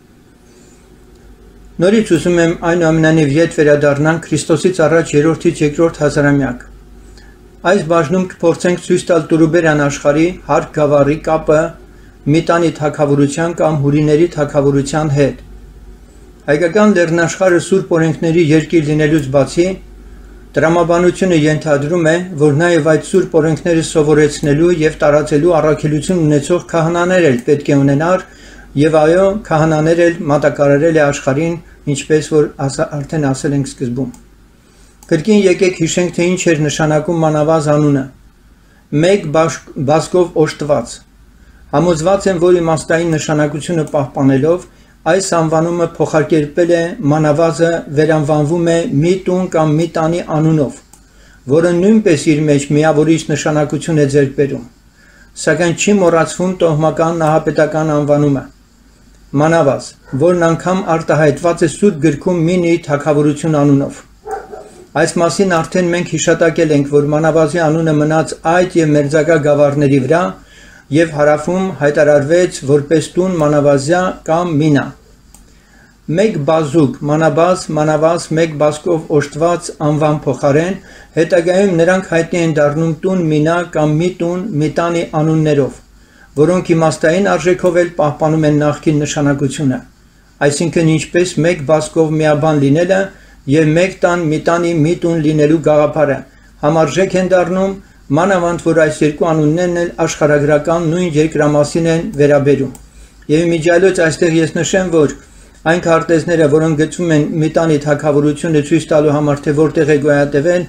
Նորից ուզում եմ այնուամենայնիվ ետ վերադառնանք Քրիստոսից առաջ 3-ից 2-րդ հազարամյակ։ Այս բաժնում կփորձենք ցույց տալ Տուրուբերյան աշխարհի հարկ գավառի կապը Միտանի թագավորության կամ Հուրիների թագավորության հետ։ Հայկական լեռնաշխարհը սուրբ օրենքների երկիր լինելուց բացի, տրամաբանությունը ենթադրում է, որ նաև այդ սուրբ օրենքները սովորեցնելու եւ տարածելու առաքելություն ունեցող քահանաներ էլ պետք է ունենար, եւ այո, քահանաներ էլ մատակարարել է աշխարհին, ինչպես որ արդեն ասել ենք սկզբում։ Կրկին եկեք հիշենք, թե ինչ էր նշանակում մանավազ անունը։ Մեկ բազկով օժտված։ Համոզված եմ, որ իմաստային նշանակությունը պահպանելով այս անվանումը փոխարկել է մանավազը վերանվանվում է մի տուն կամ մի տանի անունով, որը նույնպես իր մեջ միավորիչ նշանակություն է ձեռք բերում, սակայն չի մոռացվում տոհմական նահապետական անվանումը։ մանավազ, որն անգամ արտահայտված է Սուրբ գրքում Մինի թագավորություն անունով։ Այս մասին արդեն մենք հիշատակել ենք, որ մանավազի անունը մնաց այդ եւ մերձակա գավառների վրա եւ հարավում հայտարարվեց որպես տուն մանավազյա կամ Մինա։ Մեկ բազուկ, մանավազ, մեկ բազկով օժտված անվան փոխարեն հետագայում նրանք հայտնի են դառնում տուն Մինա կամ մի տուն Միտանի անուններով, որոնք իմաստային արժեքով էլ պահպանում են նախկին նշանակությունը, այսինքն ինչպես մեկ բազկով միաբան լինելը եւ մեկ տան Միտանի մի տուն լինելու գաղափարը համարժեք են դառնում, մանավանդ որ այս երկու անուններն էլ աշխարհագրական նույն երկրամասին են վերաբերում։ Եվ իմիջիայլոց այստեղ ես նշեմ, որ այն քարտեզները, որոնք գծվում են Միտանի թագավորությունը ցույց տալու համար, թե որտեղ է գոյատևել,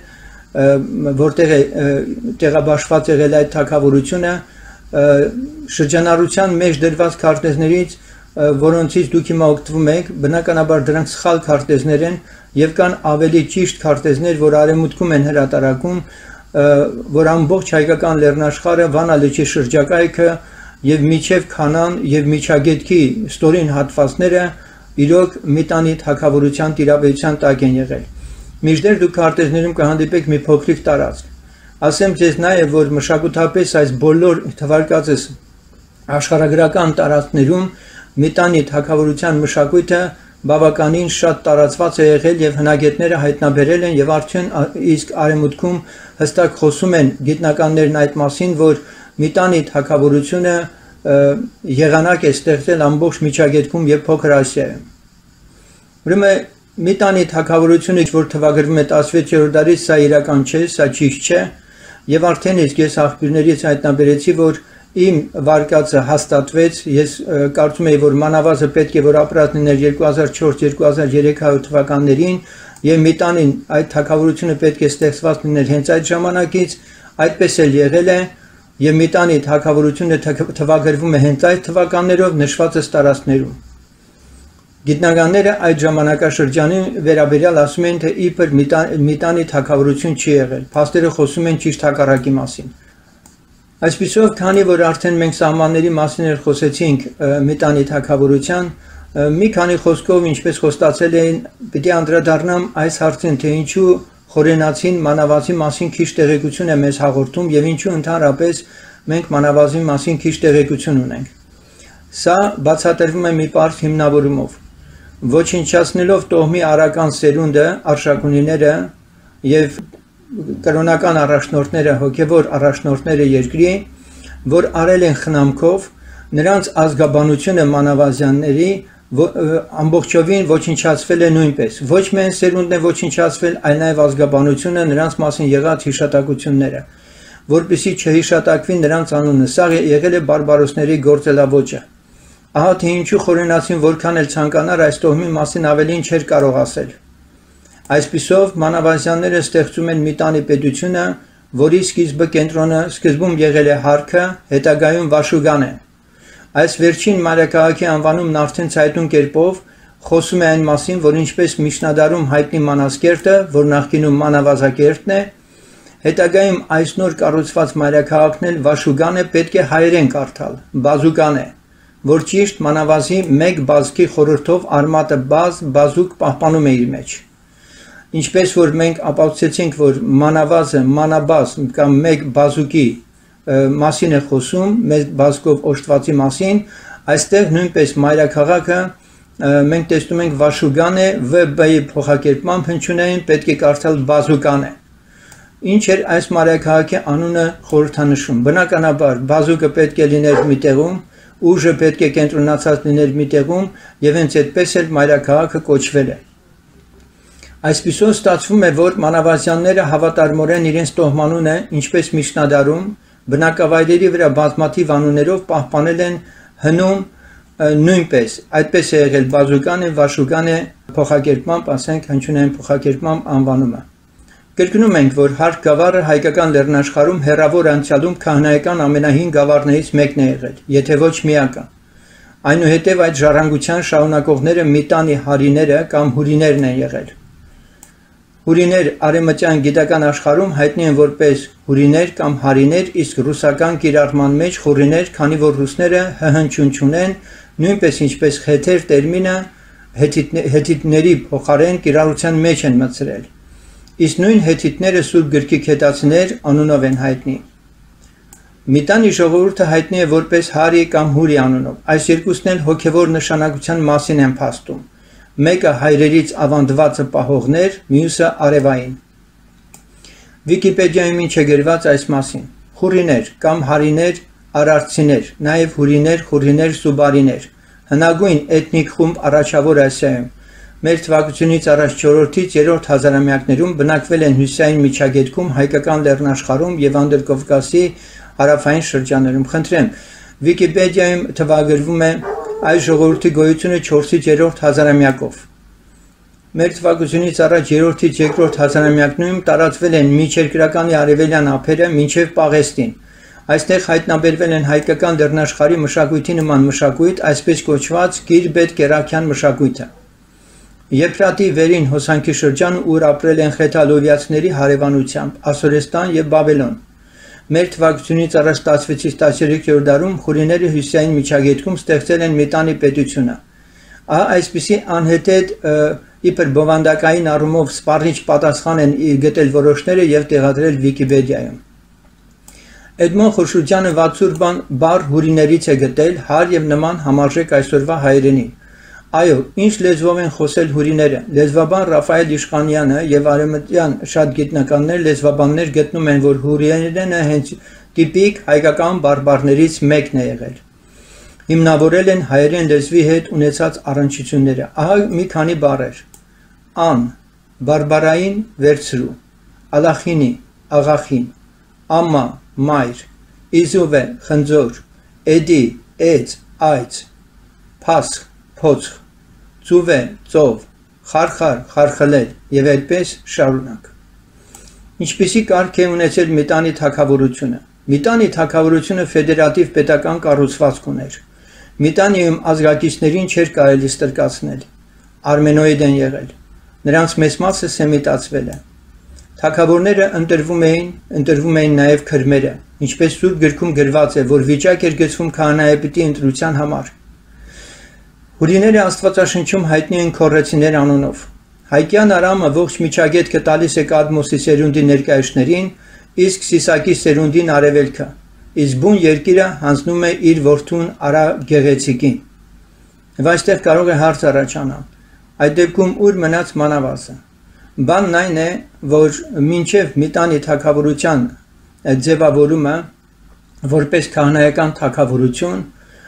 որտեղ է տեղաբաշխված եղել այդ թագավորությունը, շրջանառության մեջ դրված քարտեզներից, որոնցից դուք հիմա օգտվում եք, բնականաբար դրանք սխալ քարտեզներ են եւ կան ավելի ճիշտ քարտեզներ, որ արևմուտքում են հրատարակում, որ ամբողջ հայկական լեռնաշխարհը, Վանա լճի շրջակայքը եւ միջև Քանան եւ Միջագետքի ստորին հատվածները իրոք Միտանի թագավորության տիրապետության տակ են եղել։ Մինչդեռ դուք քարտեզներում կհանդիպեք մի փոքրիկ տարածք։ Ասեմ ձեզ նաեւ, որ մշակութապես այս բոլոր թվարկածս աշխարհագրական տարածքներում Միտանի թագավորության մշակույթը բավականին շատ տարածված է եղել եւ հնագետները հայտնաբերել են եւ արդեն իսկ արևմուտքում հստակ խոսում են գիտնականներն այդ մասին, որ Միտանի թագավորությունը եղանակ է ստեղծել ամբողջ Միջագետքում եւ Փոքր Ասիայում։ Ուրեմն Միտանի թագավորությունը, որ թվագրվում է 16-րդ դարից, սա իրական չէ, սա ճիշտ չէ, եւ արդեն իսկ ես աղբյուրներից հայտնաբերեցի, որ իմ վարկածը հաստատվեց, ես կարծում եի, որ մանավազը պետք է որ ապրած լիներ 2004-2300 թվականներին եւ Միտանին այդ թագավորությունը պետք է ստեղծված լիներ հենց այդ ժամանակից, այդպես էլ եղել է եւ Միտանի թագավորությունը թվագրվում է հենց այդ թվականներով նշվածս տարածքներում։ Գիտնականները այդ ժամանակաշրջանին վերաբերյալ ասում են, թե իբր Միտանի թագավորություն չի եղել, փաստերը խոսում են ճիշտ հակառակի մասին։ Այսպիսով, քանի որ արդեն մենք սահմանների մասին խոսեցինք Միտանի թագավորության, մի քանի խոսքով, ինչպես խոստացել էին, պիտի անդրադառնամ այս հարցին, թե ինչու խորենացին մանավազի մասին քիչ տեղեկություն է մեզ հաղորդում եւ ինչու ընդհանրապես մենք մանավազի մասին քիչ տեղեկություն ունենք։ Սա բացատրվում է մի պարզ հիմնավորումով։ Ոչնչացնելով տոհմի արական սերունդը, արշակունիները եւ կրոնական առաջնորդները, հոգևոր առաջնորդները երկրի, որ արել են խնամքով, նրանց ազգաբանությունը մանավազյանների ամբողջովին ոչնչացվել է նույնպես։ Ոչ միայն սերունդն է ոչնչացվել, այլ նաև ազգաբանությունը, նրանց մասին եղած հիշատակությունները, որպեսզի չհիշատակվի նրանց անունը։ Սա եղել է բարբարոսների գործելավոճը։ Ահա թե ինչու խորենացին որքան էլ ցանկանար այս տոհմի մասին ավելին չէր կարող ասել։ Այսպիսով մանավազյանները ստեղծում են Միտանի պետությունը, որի սկզբում եղել է Հարքը, հետագայում Վաշուգան է։ Այս վերջին մայրաքաղաքի անվանումն արդեն ցայտուն կերպով խոսում է այն մասին, որ ինչպես Միշնադարում հայտնի Մանասկերտը, որ նախկինում Մանավազակերտն է, հետագայում այս նոր կառուցված մայրաքաղաքն էլ Վաշուգան է, պետք է հայերեն կարդալ, Բազուկան է, որ ճիշտ Մանավազի մեկ բազկի խորհրդով արմատը բազուկ պահպանում է իր մեջ։ Ինչպես որ մենք ապացուցեցինք, որ Մանավազը մանաբազ կամ մեկ բազուկի մասին է խոսում, մեկ բազկով օժտվածի մասին, այստեղ նույնպես մայրաքաղաքը մենք տեսնում ենք Վաշուգան է, վ-ի փոխակերպման հնչյունային պետք է կարդալ Բազուկան է։ Ինչ էր այս մայրաքաղաքի անունը խորհրդանշում։ Բնականաբար բազուկը պետք է լիներ մի տեղում, ուժը պետք է կենտրոնացած լիներ մի տեղում եւ հենց այդպես էլ մայրաքաղաքը կոչվել է։ Այսպիսով ստացվում է, որ մանավազյանները հավատարմորեն իրենց տոհմանունը, ինչպես Միշնադարում, բնակավայրերի վրա բազմաթիվ անուններով պահպանել են հնում նույնպես, այդպես է եղել Բազուկան է, Վաշուգան է փոխակերպմամբ, ասենք հնչյունային փոխակերպմամբ անվանումը։ Կրկնում ենք, որ Հարք գավառը հայկական լեռնաշխարհում հեռավոր անցյալում քահանայական ամենահին գավառներից մեկն է եղել, եթե ոչ միակը։ Այնուհետև այդ ժառանգության շարունակողները Միտանի հարիները կամ հուրիներն են եղել։ Հուրիներ արևմտյան գիտական աշխարհում հայտնի են որպես հուրիներ կամ հարիներ, իսկ ռուսական կիրառման մեջ խորիներ, քանի որ ռուսները հհնչյուն չունեն, նույնպես ինչպես հեթեր տերմինը հեթիտների փոխարեն կիրառության մեջ են մտցրել։ Իսկ նույն հեթիտները Սուրբ գրքի քետացիներ անունով են հայտնի։ Միտանի ժողովուրդը հայտնի է որպես Հարի կամ Հուրի անունով։ Այս երկուսն էլ հոգևոր նշանակության մասին են փաստում։ Մեկը հայրերից ավանդվածը պահողներ, մյուսը արևային։ Վիկիպեդիայում ինչ է գրված այս մասին։ Խուրիներ կամ հարիներ, արարցիներ, նաև հուրիներ, խուրիներ, սուբարիներ։ Հնագույն էթնիկ խումբ Առաջավոր Ասիայում։ Մեր թվակությունից առաջ 4-ից 3-րդ հազարամյակներում բնակվել են Հյուսիսային միջագետքում, Հայկական Լեռնաշխարհում եւ Անդրկովկասի հարավային շրջաններում։ Խնդրեմ, Վիկիպեդիայում թվագրվում է այս ժողովրդի գոյությունը 4-ից 3-րդ հազարամյակով։ Մեր թվակությունից առաջ 3-ից 2-րդ հազարամյակներում տարածվել են միջերկրականի արևելյան ափերը մինչև Պաղեստին։ Այստեղ հայտնաբերվել են հայկական լեռնաշխարհի մշակույթի նման մշակույթ, այսպես կոչված Գիրբետ-Կերաքյան մշակույթը։ Եփրատի վերին հոսանքի շրջան, ուր ապրել են խեթալովիացիների հարևանությամբ, Ասորեստան եւ Բաբելոն։ Մեր թվակությունից առաջ 16-ից 13-րդ դարում խուրիները Հյուսիսային միջագետքում ստեղծել են Միտանի պետությունը։ Այսպիսի անհետեթ իբր բովանդակային առումով սպառիչ պատասխան են գտել որոշները եւ տեղադրել Վիկիպեդիայում։ Էդմոն Խորշուդյանը վաթսուրբան բառ հուրիներից է գտել հար եւ նման համարժեք այսօրվա հայերենին։ Այո, ինչ լեզվով են խոսել հուրիները։ Լեզվաբան Ռաֆայել Իշխանյանը եւ արևմտյան շատ գիտնականներ, լեզվաբաններ գտնում են, որ հուրիերենը հենց տիպիկ հայկական բարբառներից մեկն է եղել։ Հիմնավորել են հայերեն լեզվի հետ ունեցած առնչությունները։ Ահա մի քանի բառեր. ան, բարբարային վերցրու, ալախինի, աղախին, ամա, մայր, իզուվե, խնձոր, էդի, էծ, այծ, փասխ, փոცხ, ծուվե, ծով, խարխար, խարխլել եւ այդպես շարունակ։ Ինչպիսի կարգ է ունեցել Միտանի թագավորությունը։ Միտանի թագավորությունը ֆեդերատիվ պետական կառուցվածք ուներ։ Միտանիում ազգակիցներին չէր կարելի ստրկացնել։ Արմենոիդ են եղել։ Նրանց մեծ մասը սեմիտացվել է։ Թագավորները ընտրվում էին նաև քրմերը, ինչպես Սուրբ գրքում գրված է, որ վիճակ էր գծվում քահանայապետի ընտրության համար։ Հուրիները Աստվածաշնչում հայտնի են քորեցիներ անունով։ Հայկյան Արամը ողջ միջագետքը տալիս է Կադմոսի սերունդի ներկայացներին, իսկ Սիսակի սերունդին արևելքը, իսկ բուն երկիրը հանձնում է իր որդուն Արա Գեղեցիկին։ Եվ այստեղ կարող է հարց առաջանալ. այդ դեպքում ուր մնաց մանավազը։ Բանն այն է, որ մինչև Միտանի թագավորության ձևավորումը որպես քահանայական թագավորություն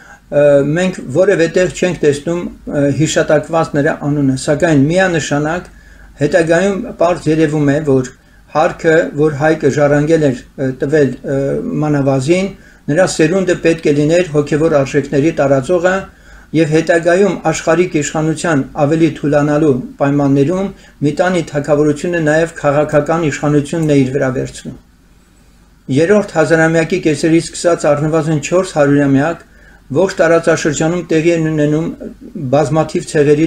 մենք որևէ տեղ չենք տեսնում հիշատակված նրա անունը, սակայն միանշանակ հետագայում պարզ երևում է, որ հարկը, որ Հայկը ժառանգել էր տվել մանավազին, նրա սերունդը պետք է լիներ հոգևոր արժեքների տարածողը եւ հետագայում աշխարհիկ իշխանության ավելի թուլանալու պայմաններում Միտանի թագավորությունը նաեւ քաղաքական իշխանությունն է իր վրա վերցնում։ Երրորդ հազարամյակի կեսերից սկսած առնվազն 400-ամյակ ողջ տարածաշրջանում տեղի են ունենում բազմաթիվ ցեղերի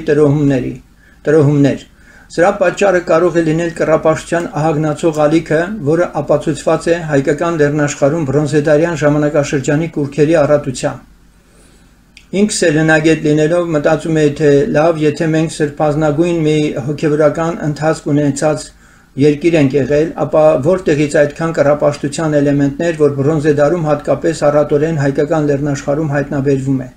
տրոհումներ։ Սրա պատճառը կարող է լինել կռապաշտության ահագնացող ալիքը, որը ապացուցված է հայկական լեռնաշխարհում բրոնզեդարյան ժամանակաշրջանի կուռքերի առատությամբ։ Ինքս էլ հնագետ լինելով մտածում եմ, թե լավ, եթե մենք սրբազնագույն մի հոգևորական ընթացք ունեցած երկիր ենք եղել, ապա որտեղից այդքան կռապաշտության էլեմենտներ, որ բրոնզե դարում հատկապես առատորեն հայկական լեռնաշխարհում հայտնաբերվում է։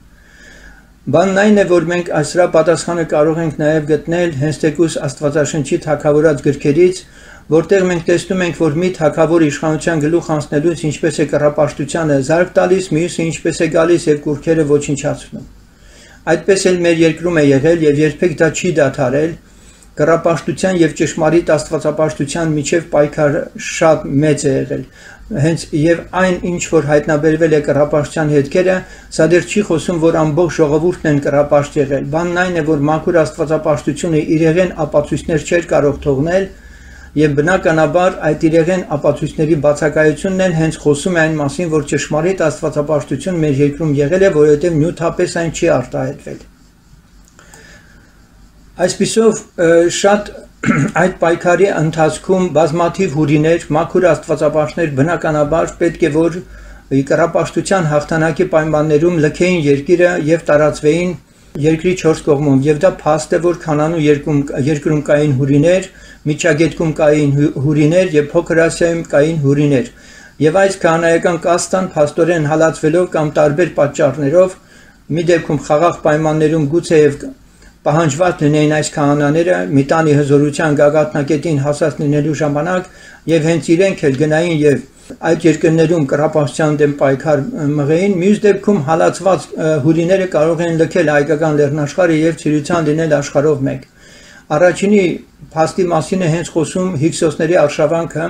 Բանն այն է, որ մենք այսրա պատասխանը կարող ենք նաև գտնել հենց թեկուզ Աստվածաշնչի թագավորած գրքերից, որտեղ մենք տեսնում ենք, որ մի թագավոր իշխանության գլուխ անցնելուց ինչպես է կռապաշտությանը զարկ տալիս, մյուսը ինչպես է գալիս եւ կուռքերը ոչնչացնում։ Այդպես էլ մեր երկրում է եղել եւ երբեք դա չի դադարել։ Կռապաշտության եւ ճշմարիտ աստվածապաշտության միջև պայքարը շատ մեծ է եղել։ Հենց եւ այն ինչ որ հայտնաբերվել է կռապաշտության հետքերը, սա դեռ չի խոսում, որ ամբողջ ժողովուրդն են կռապաշտ եղել։ Բանն այն է, որ մաքուր աստվածապաշտությունը իրեղեն ապացույցներ չէր կարող թողնել եւ բնականաբար այդ իրեղեն ապացույցների բացակայությունն էլ հենց խոսում է այն մասին, որ ճշմարիտ աստվածապաշտություն մեր երկրում եղել է, որովհետեւ նյութապես այն չի արտահայտվել։ Այսպիսով շատ Այդ պայքարի ընթացքում բազմաթիվ հուրիներ, մաքուր աստվածապաշտներ բնականաբար պետք է որ կռապաշտության հաղթանակի պայմաններում լքեին երկիրը եւ տարածվեին երկրի 4 կողմում եւ դա փաստ է որ Քանանու երկրում կային հուրիներ, Միջագետքում կային հուրիներ եւ Փոքր Ասիայում կային հուրիներ եւ այս քահանայական կաստան փաստորեն հալածվելով կամ տարբեր պատճառներով մի դեպքում խաղաղ պայմաններում գուցեև պահանջված լինեին այս քահանաները մի տանի հզորության գագաթնակետին հասած լինելու ժամանակ եւ հենց իրենք էլ գնային եւ այդ երկրներում կռապաշտության դեմ պայքար մղեին մյուս դեպքում հալածված հուրիները կարող են լքել հայկական լեռնաշխարհը եւ ցիրության լինել աշխարհով մեկ առաջինի փաստի մասին է հենց խոսում Հիկսոսների արշավանքը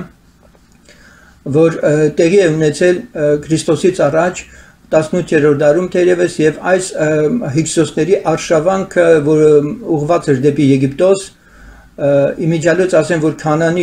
որ տեղի է ունեցել Քրիստոսից առաջ 18-րդ դարում թերևս եւ այս Հիկսոսների արշավանքը որը ուղղված էր դեպի Եգիպտոս իմիջիալոց ասեմ որ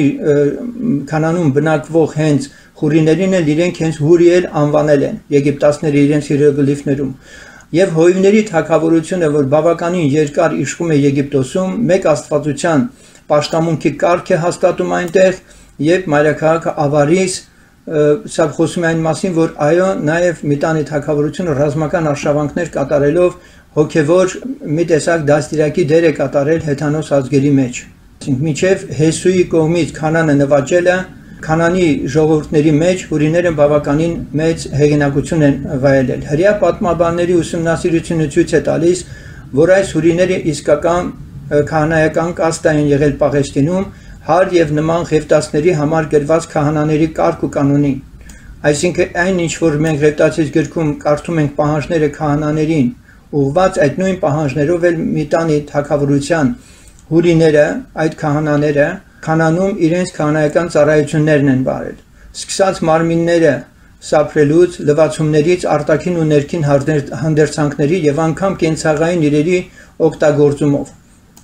Քանանում բնակվող հենց հուրիներին էլ իրենք հենց հուրիել անվանել են Եգիպտացիները իրենց հիերոգլիֆներում եւ հովիվների թագավորությունը որ բավականին երկար իշխում է Եգիպտոսում մեկ աստվածության պաշտամունքի կարգ է հաստատում այնտեղ եւ մայրաքաղաքը Ավարիս սա խոսում է այն մասին որ այո նաեւ Միտանի թագավորությունը ռազմական արշավանքներ կատարելով հոգեվոր մի տեսակ դաստիարակի դեր է կատարել հեթանոս ազգերի մեջ մինչեւ Հեսուի կողմից Քանանը նվաճելը Քանանի ժողովուրդների մեջ հուրիները բավականին մեծ հեղինակություն են վայելել հրյա պատմաբանների ուսումնասիրությունը ցույց է տալիս որ այս հուրիները իսկական քահանայական կաստ են եղել Պաղեստինում հար եւ նման ղևտացների համար գրված քահանաների կարգ ու կանոնի այսինքն այն ինչ որ մենք ղևտացից գրքում կարդում ենք պահանջները քահանաներին ուղված այդ նույն պահանջներով էլ Միտանի թագավորության հուրիները այդ քահանաները Քանանում իրենց քահանայական ծառայություններն են վարել սկսած մարմինները սափրելուց լվացումներից արտաքին ու ներքին հանդերձանքների եւ անգամ կենցաղային իրերի օգտագործումով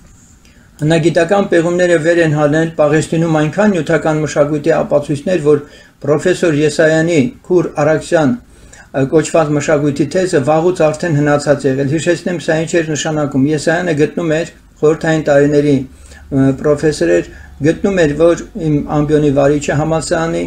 Հնագիտական պեղումները վեր են հանել Պաղեստինում այնքան նյութական մշակույթի ապացույցներ, որ պրոֆեսոր Եսայանի Քուր Արաքսյան կոչված մշակույթի թեզը վաղուց արդեն հնացած եղել։ Հիշեցնեմ, սա ինչ էր նշանակում։ Եսայանը գտնում էր խորհրդային տարիների պրոֆեսոր էր, գտնում էր, որ իմ ամբիոնի վարիչը համալսարանի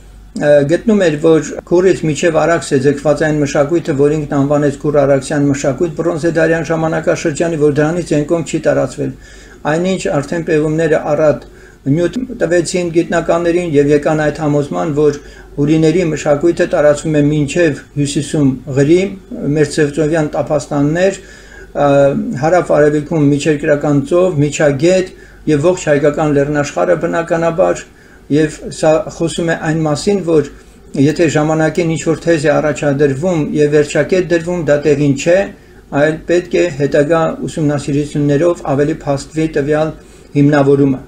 գտնում էր, որ Քուրից միջև Արաքս է ձգված այն մշակույթը, որ ինքն անվանեց Քուր Արաքսյան մշակույթ, բրոնզեդարյան ժամանակաշրջանի, որ դրանից ենկոմ չի տարածվել։ Այնինչ արդեն պեղումները առատ նյութ տվեցին գիտնականներին եւ եկան այդ համոզման, որ հուրիների մշակույթը տարածվում է մինչև հյուսիսում Ղրի, Մերձևծովյան տափաստաններ, հարավ-արևելքում միջերկրական ծով, Միջագետ եւ ողջ հայկական լեռնաշխարհը բնականաբար եւ սա խոսում է այն մասին, որ եթե ժամանակին ինչ որ թեզ է առաջադրվում եւ վերջակետ դրվում, դա տեղին չէ, այլ պետք է հետագա ուսումնասիրություններով ավելի փաստվի տվյալ հիմնավորումը։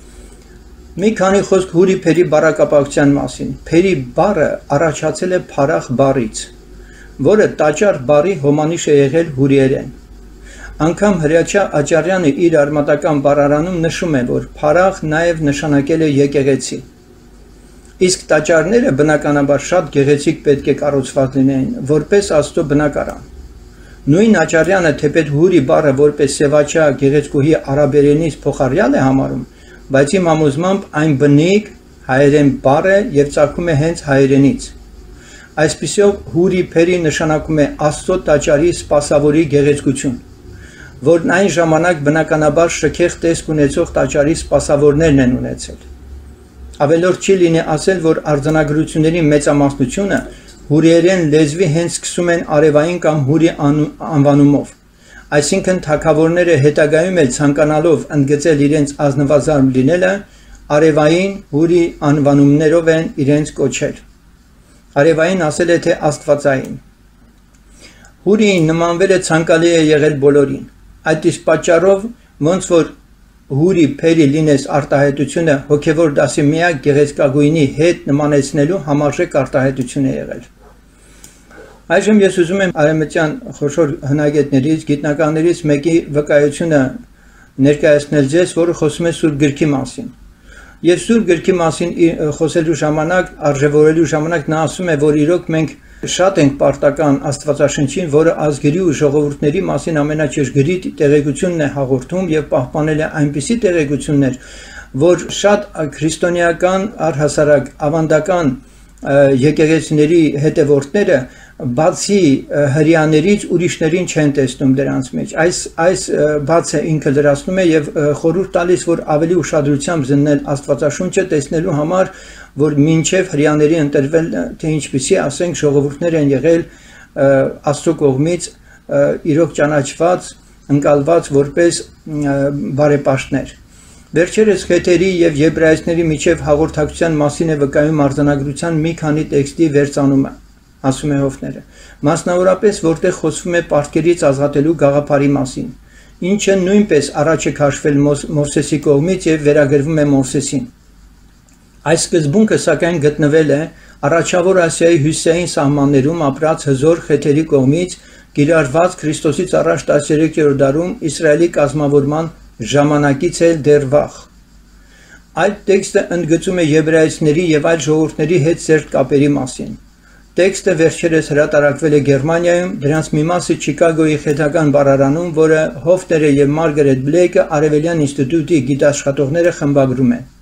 Մի քանի խոսք հուրի փերի բառակապակցության մասին։ Փերի բառը առաջացել է փարախ բառից, որը տաճար բառի հոմանիշ է եղել հուրիերեն։ Անգամ Հրեչյա Աճարյանը իր արմատական բառարանում նշում է, որ փարախ նաև նշանակել է եկեղեցի։ Իսկ տաճարները բնականաբար շատ գեղեցիկ պետք է կառուցված լինեն, որպես Աստծո բնակարան։ Նույն Աճարյանը թեպետ հուրի բառը որպես սևաչյա գեղեցկուհի արաբերենից փոխարյալ է համարում, բայց իմ համոզմամբ այն բնիկ հայերեն բառ է եւ ծագում է հենց հայերենից։ Այսպիսով հուրի փերի նշանակում է Աստծո տաճարի սպասավորի գեղեցկություն, որն այն ժամանակ բնականաբար շքեղ տեսք ունեցող տաճարի սպասավորներն են ունեցել։ Ավելորդ չի լինի ասել, որ արձանագրությունների մեծամասնությունը հուրիերեն լեզվի հենց սկսում են արևային կամ հուրի անվանումով, այսինքն թագավորները հետագայում էլ ցանկանալով ընդգծել իրենց ազնվազարմ լինելը, արևային հուրի անվանումներով են իրենց կոչել։ Արևային ասել է թե աստվածային։ Հուրին նմանվել է ցանկալի է եղել բոլորին։ Այդ իսկ պատճառով ոնց որ հուրի փերի լինես արտահայտությունը հոգևոր դասի միակ գեղեցկագույնի հետ նմանեցնելու համարժեք արտահայտություն է եղել։ Այժմ ես ուզում եմ արևմտյան խոշոր հնագետներից, գիտնականներից մեկի վկայությունը ներկայացնել ձեզ, որը խոսում է Սուրբ Գրքի մասին։ Եվ Սուրբ Գրքի մասին խոսելու ժամանակ, արժևորելու ժամանակ նա ասում է, որ իրոք մենք Շատ ենք պարտական Աստվածաշնչին, որը ազգերի ու ժողովուրդների մասին ամենաճշգրիտ տեղեկությունն է հաղորդում եւ պահպանել է այնպիսի տեղեկություններ, որ շատ քրիստոնեական առհասարակ ավանդական եկեղեցիների հետևորդները բացի հրեաներից ուրիշներին չեն տեսնում դրանց մեջ։ Այս բացը ինքը լրացնում է եւ խորհուրդ տալիս, որ ավելի ուշադրությամբ զննել Աստվածաշունչը տեսնելու համար, որ մինչև հрьяաների ընտրվել, թե ինչպիսի, ասենք, ժողովուրդներ են եղել Աստծո կողմից իրոք ճանաչված, ընկալված որպես բարեպաշտներ։ Վերջերս Խեթերի եւ Եբրայեցիների միջև հաղորդակցության մասին է վկայում արձանագրության մի քանի տեքստի վերծանումը, ասում է Հովները, մասնավորապես որտեղ խոսվում է պարտքերից ազատելու գաղափարի մասին, ինչը նույնպես առաջ է քաշվել Մովսեսի կողմից եւ վերագրվում է Մովսեսին։ Այս սկզբունքը սակայն գտնվել է առաջավոր Ասիայի հյուսիսային սահմաններում ապրած հզոր Խեթերի կողմից կիրառված Քրիստոսից առաջ 13-րդ դարում Իսրայելի կազմավորման ժամանակից էլ դեռ վաղ։ Այդ տեքստը ընդգծում է եբրայեցիների եւ այլ ժողովուրդների հետ սերտ կապերի մասին։ Տեքստը վերջերս հրատարակվել է Գերմանիայում, դրանց մի մասը Չիկագոյի Խեթական բառարանում, որը Հովները եւ Մարգարետ Բլեյկը Արևելյան ինստիտուտի գիտաշխատողները խմբագրում են։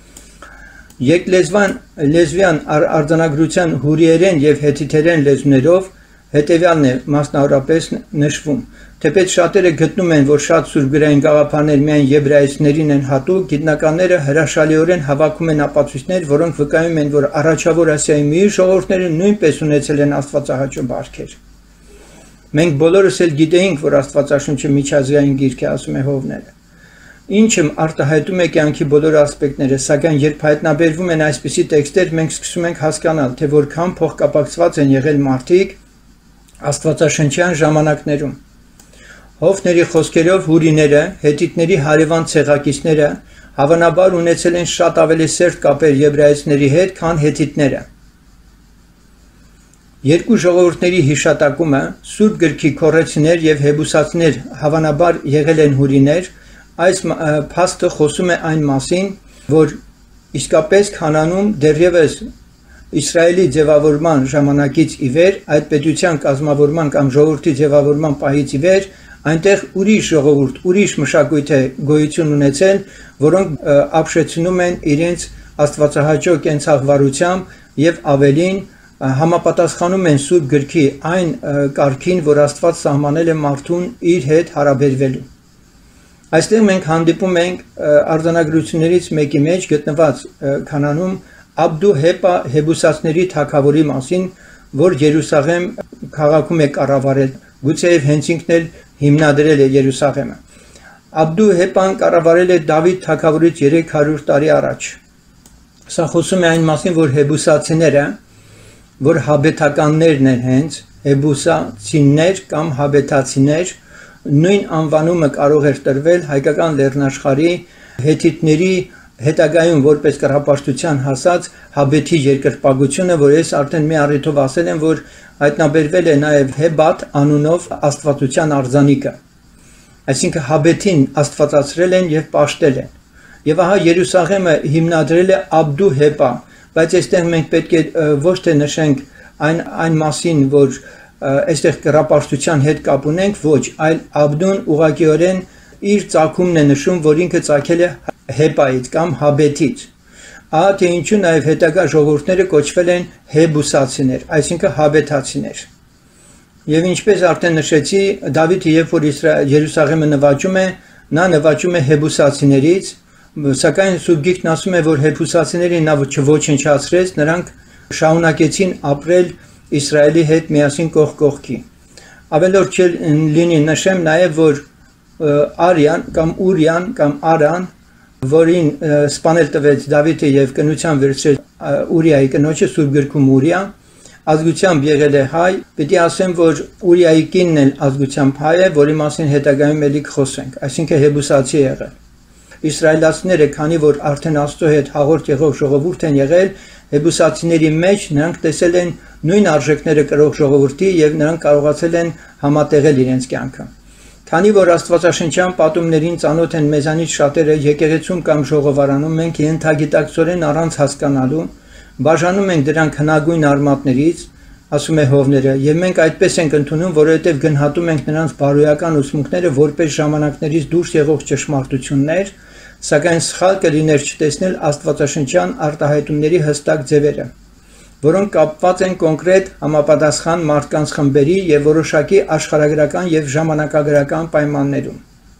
Եկլեզվյան արձանագրության հուրիերեն եւ հեթիթերեն լեզուներով հետևյալն է մասնավորապես նշվում։ Թեպետ շատերը գտնում են, որ շատ սուրբգրային գաղափարներ միայն եբրայեցիներին են հատուկ, գիտնականները հրաշալիորեն հավաքում են ապացույցներ, որոնք վկայում են, որ առաջավոր Ասիայի մի ժողովուրդները նույնպես ունեցել են աստվածահաճո բարքեր։ Մենք բոլորս էլ գիտեինք, որ Աստվածաշունչը միջազգային գիրք է, ասում է Հովները, ինչը արտահայտում է կյանքի բոլոր ասպեկտները, սակայն երբ հայտնաբերվում են այսպիսի տեքստեր, մենք սկսում ենք հասկանալ, թե որքան փոխկապակցված են եղել մարդիկ Աստվածաշնչյան ժամանակներում։ Հովների խոսքերով հուրիները, հեթիթների հարևան ցեղակիցները հավանաբար ունեցել են շատ ավելի սերտ կապեր եբրայեցիների հետ, քան հեթիթները։ Երկու ժողովուրդների հիշատակումը, Սուրբ գրքի քորեցիներ եւ հեբուսացիներ հավանաբար եղել են հուրիներ, այս փաստը խոսում է այն մասին, որ իսկապես Քանանում դեռևս Իսրայելի ձևավորման ժամանակից ի վեր, այդ պետության կազմավորման կամ ժողովրդի ձևավորման պահից ի վեր, այնտեղ ուրիշ ժողովուրդ, ուրիշ մշակույթ է գոյություն ունեցել, որոնք ապշեցնում են իրենց աստվածահաճո կենցաղվարությամբ եւ ավելին համապատասխանում են Սուրբ գրքի այն կարգին, որ Աստված սահմանել է մարդուն իր հետ հարաբերվելու։ Այստեղ մենք հանդիպում ենք արձանագրություններից մեկի մեջ գտնված Քանանում Աբդու Հեպա հեբուսացիների թագավորի մասին, որ Երուսաղեմ քաղաքում է կառավարել, գուցեև հենց ինքն էլ հիմնադրել է Երուսաղեմը։ Աբդու Հեպան կառավարել է Դավիթ թագավորից 300 տարի առաջ։ Սա խոսում է այն մասին, որ հեբուսացիները, որ հաբետականներն են հենց, հեբուսացիներ կամ հաբետացիներ, նույն անվանումը կարող էր տրվել հայկական լեռնաշխարհի հեթիթների հետագայում որպես կռապաշտության հասած հաբեթի երկրպագությունը, որ ես արդեն մի առիթով ասել եմ, որ հայտնաբերվել է նաև Հեբատ անունով աստվածության արձանիկը։ Այսինքն հաբեթին աստվածացրել են եւ պաշտել են։ Եվ ահա Երուսաղեմը հիմնադրել է Աբդու Հեպա, բայց այստեղ մենք պետք է ոչ թե նշենք այն մասին, որ այստեղ կռապաշտության հետ կապ ունենք, ոչ, այլ Աբդուն ուղղակիորեն իր ծագումն է նշում, որ ինքը ծագել է Հեպայից կամ Հաբետից։ Ահա թե ինչու նաև հետագա ժողովուրդները կոչվել են հեբուսացիներ, այսինքն հաբետացիներ։ Եվ ինչպես արդեն նշեցի, Դավիթը երբ որ Երուսաղեմը նվաճում է, նա նվաճում է հեբուսացիներից, սակայն Սուրբ Գիրքն ասում է, որ հեբուսացիներին նա չոչնչացրեց, նրանք շարունակեցին ապրել Իսրայելի հետ միասին կողք կողքի։ Ավելորդ լինի նշեմ նաև, որ Արյան կամ Ուրյան կամ Արան, որին սպանել տվեց Դավիթը եւ կնության վերցրեց Ուրիայի կնոջը, Սուրբ գրքում Ուրիա, ազգությամբ եղել է հայ, պետք է ասեմ, որ Ուրիայի կինն էլ ազգությամբ հայ է, որի մասին հետագայում էլի կխոսենք, այսինքն հեբուսացի է եղել։ Իսրայելացիները, քանի որ արդեն Աստծո հետ հաղորդ եղող ժողովուրդ են եղել, հեբուսացիների մեջ նրանք տեսել են նույն արժեքները կրող ժողովրդի եւ նրանք կարողացել են համատեղել իրենց կյանքը։ Քանի որ Աստվածաշնչյան պատումներին ծանոթ են մեզանից շատերը եկեղեցում կամ ժողովարանում, մենք ենթագիտակցորեն առանց հասկանալու բաժանում ենք դրանք հնագույն արմատներից, ասում է Հովները, եւ մենք այդպես ենք ընդունում, որովհետեւ գնահատում ենք նրանց բարոյական ուսմունքները որպես ժամանակներից դուրս եղող ճշմարտություններ, սակայն սխալ կլիներ չտեսնել աստվածաշնչյան արտահայտումների հստակ ձևերը, որոնք կապված են կոնկրետ համապատասխան մարդկանց խմբերի եւ որոշակի աշխարհագրական եւ ժամանակագրական պայմաններում։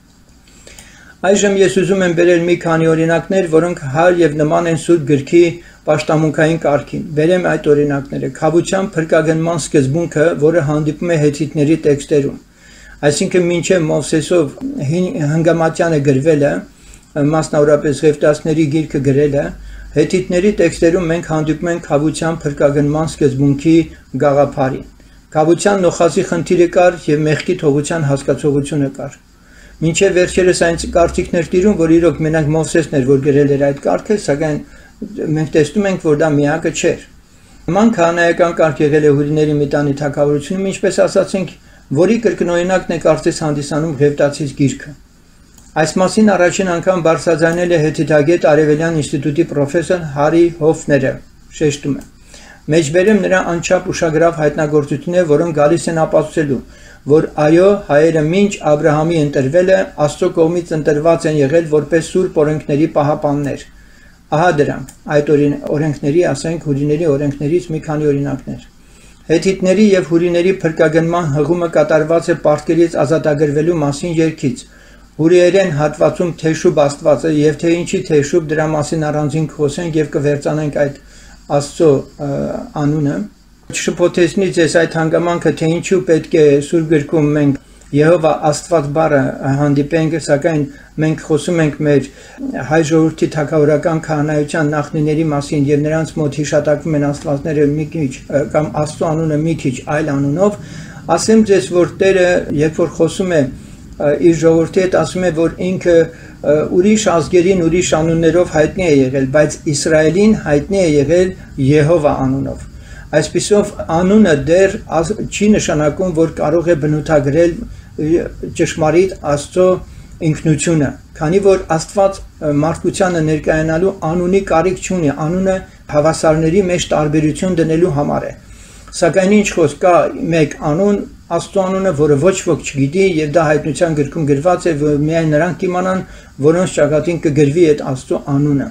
Այժմ ես ուզում եմ բերել մի քանի օրինակներ, որոնք հար եւ նման են Սուրբ գրքի պաշտամունքային կարգին։ Բերեմ այդ օրինակները։ Քավության փրկագնման սկզբունքը, որը հանդիպում է հեթիթների տեքստերում, այսինքն մինչև Մովսեսով հնգամատյանը գրվել է, մասնավորապես Ղևտացիների գիրքը գրել է, հեթիթների տեքստերում մենք հանդիպում ենք քավության փրկագնման սկզբունքի գաղափարին։ Քավության նոխազի խնդիրը կար եւ մեղքի թողության հասկացողությունը կար։ Մինչև վերջերս այն կարծիքներ տիրում, որ իրոք մենակ Մովսեսն էր, որ գրել էր այդ կարգը, սակայն մենք տեսնում ենք, որ դա միակը չէր։ Նման քահանայական կարգ եղել է հուրիների միտանի թագավորությունում, ինչպես ասացինք, որի կրկնօրինակն է կարծես հանդիսանում Ղևտացիս գիրքը։ Այս մասին առաջին անգամ բարձրաձայնել է հեթիթագետ Արևելյան ինստիտուտի պրոֆեսոր Հարի Հոֆները, շեշտում է։ Մեջբերեմ նրա անչափ ուշագրավ հայտնագործությունները, որոնք գալիս են ապացուցելու, որ այո, հայերը մինչ Աբրահամի ընտրվելը Աստծո կողմից ընտրված են եղել որպես սուրբ օրենքների պահապաններ։ Ահա դրանք, այդ օրենքների, ասենք, հուրիների օրենքներից մի քանի օրինակներ։ Հեթիթների եւ հուրիների փրկագնման հղումը կատարված է պարտքերից ազատագրվելու մասին երգից։ Հուրիերեն հատվածում Թեշուբ աստվածը եւ թե ինչի Թեշուբ, դրա մասին առանձին խոսենք եւ կվերցանենք այդ Աստծո անունը։ Շփոթեցնի ձեզ այդ հանգամանքը, թե ինչու պետք է Սուրբ գրքում մենք Եհովա Աստված բառը հանդիպենք, սակայն մենք խոսում ենք մեր հայ ժողովրդի թագավորական քահանայության նախնիների մասին եւ նրանց մոտ հիշատակվում են աստվածները մի քիչ կամ Աստծո անունը մի քիչ այլ անունով, ասեմ ձեզ, որ Տերը, երբ որ խոսում է իր ժողովրդի հետ, ասում է, որ ինքը ուրիշ ազգերին ուրիշ անուններով հայտնի է եղել, բայց Իսրայելին հայտնի է եղել Եհովա անունով։ Այսպիսով անունը դեռ չի նշանակում, որ կարող է բնութագրել ճշմարիտ Աստծո ինքնությունը, քանի որ Աստված մարդկությանը ներկայանալու անունի կարիք չունի, անունը հավասարների մեջ տարբերություն դնելու համար է։ Սակայն ինչ խոսք կա մեկ անուն, Աստծո անունը, որը ոչ ոք չգիտի, եւ դա հայտնության գրքում գրված է, որ միայն նրանք իմանան, որոնց ճակատին կգրվի այդ Աստծո անունը։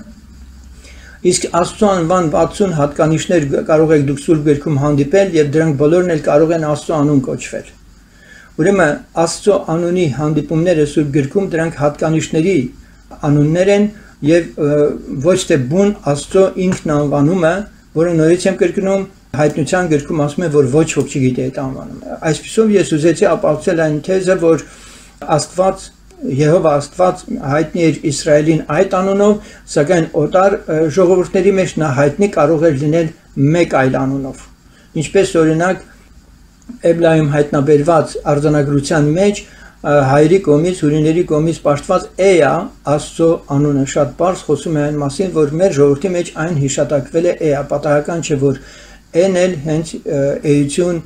Իսկ Աստծո անվան 60 հատկանիշներ կարող եք դուք Սուրբ գրքում հանդիպել եւ դրանք բոլորն էլ կարող են Աստծո անուն կոչվել։ Ուրեմն Աստծո անունի հանդիպումները Սուրբ գրքում դրանք հատկանիշների անուններ են եւ ոչ թե բուն Աստծո ինքնանվանումը, որը նորից եմ կրկնում, հայտնության գրքում ասում է, որ ոչ ոք չգիտի այդ անվանումը։ Այսպիսով ես ուզեցի ապացուցել այն թեզը, որ Աստված Եհովա Աստված հայտնի էր Իսրայելին այդ անունով, սակայն օտար ժողովուրդների մեջ նա հայտնի կարող էր լինել մեկ այլ անունով։ Ինչպես օրինակ Էբլայում հայտնաբերված արձանագրության մեջ հայերի կողմից, հուրիների կողմից պաշտված Էյա Աստծո անունը շատ պարզ խոսում է այն մասին, որ մեր ժողովրդի մեջ այն հիշատակվել է Էյա, պատահական չէ, որ Էն էլ հենց էություն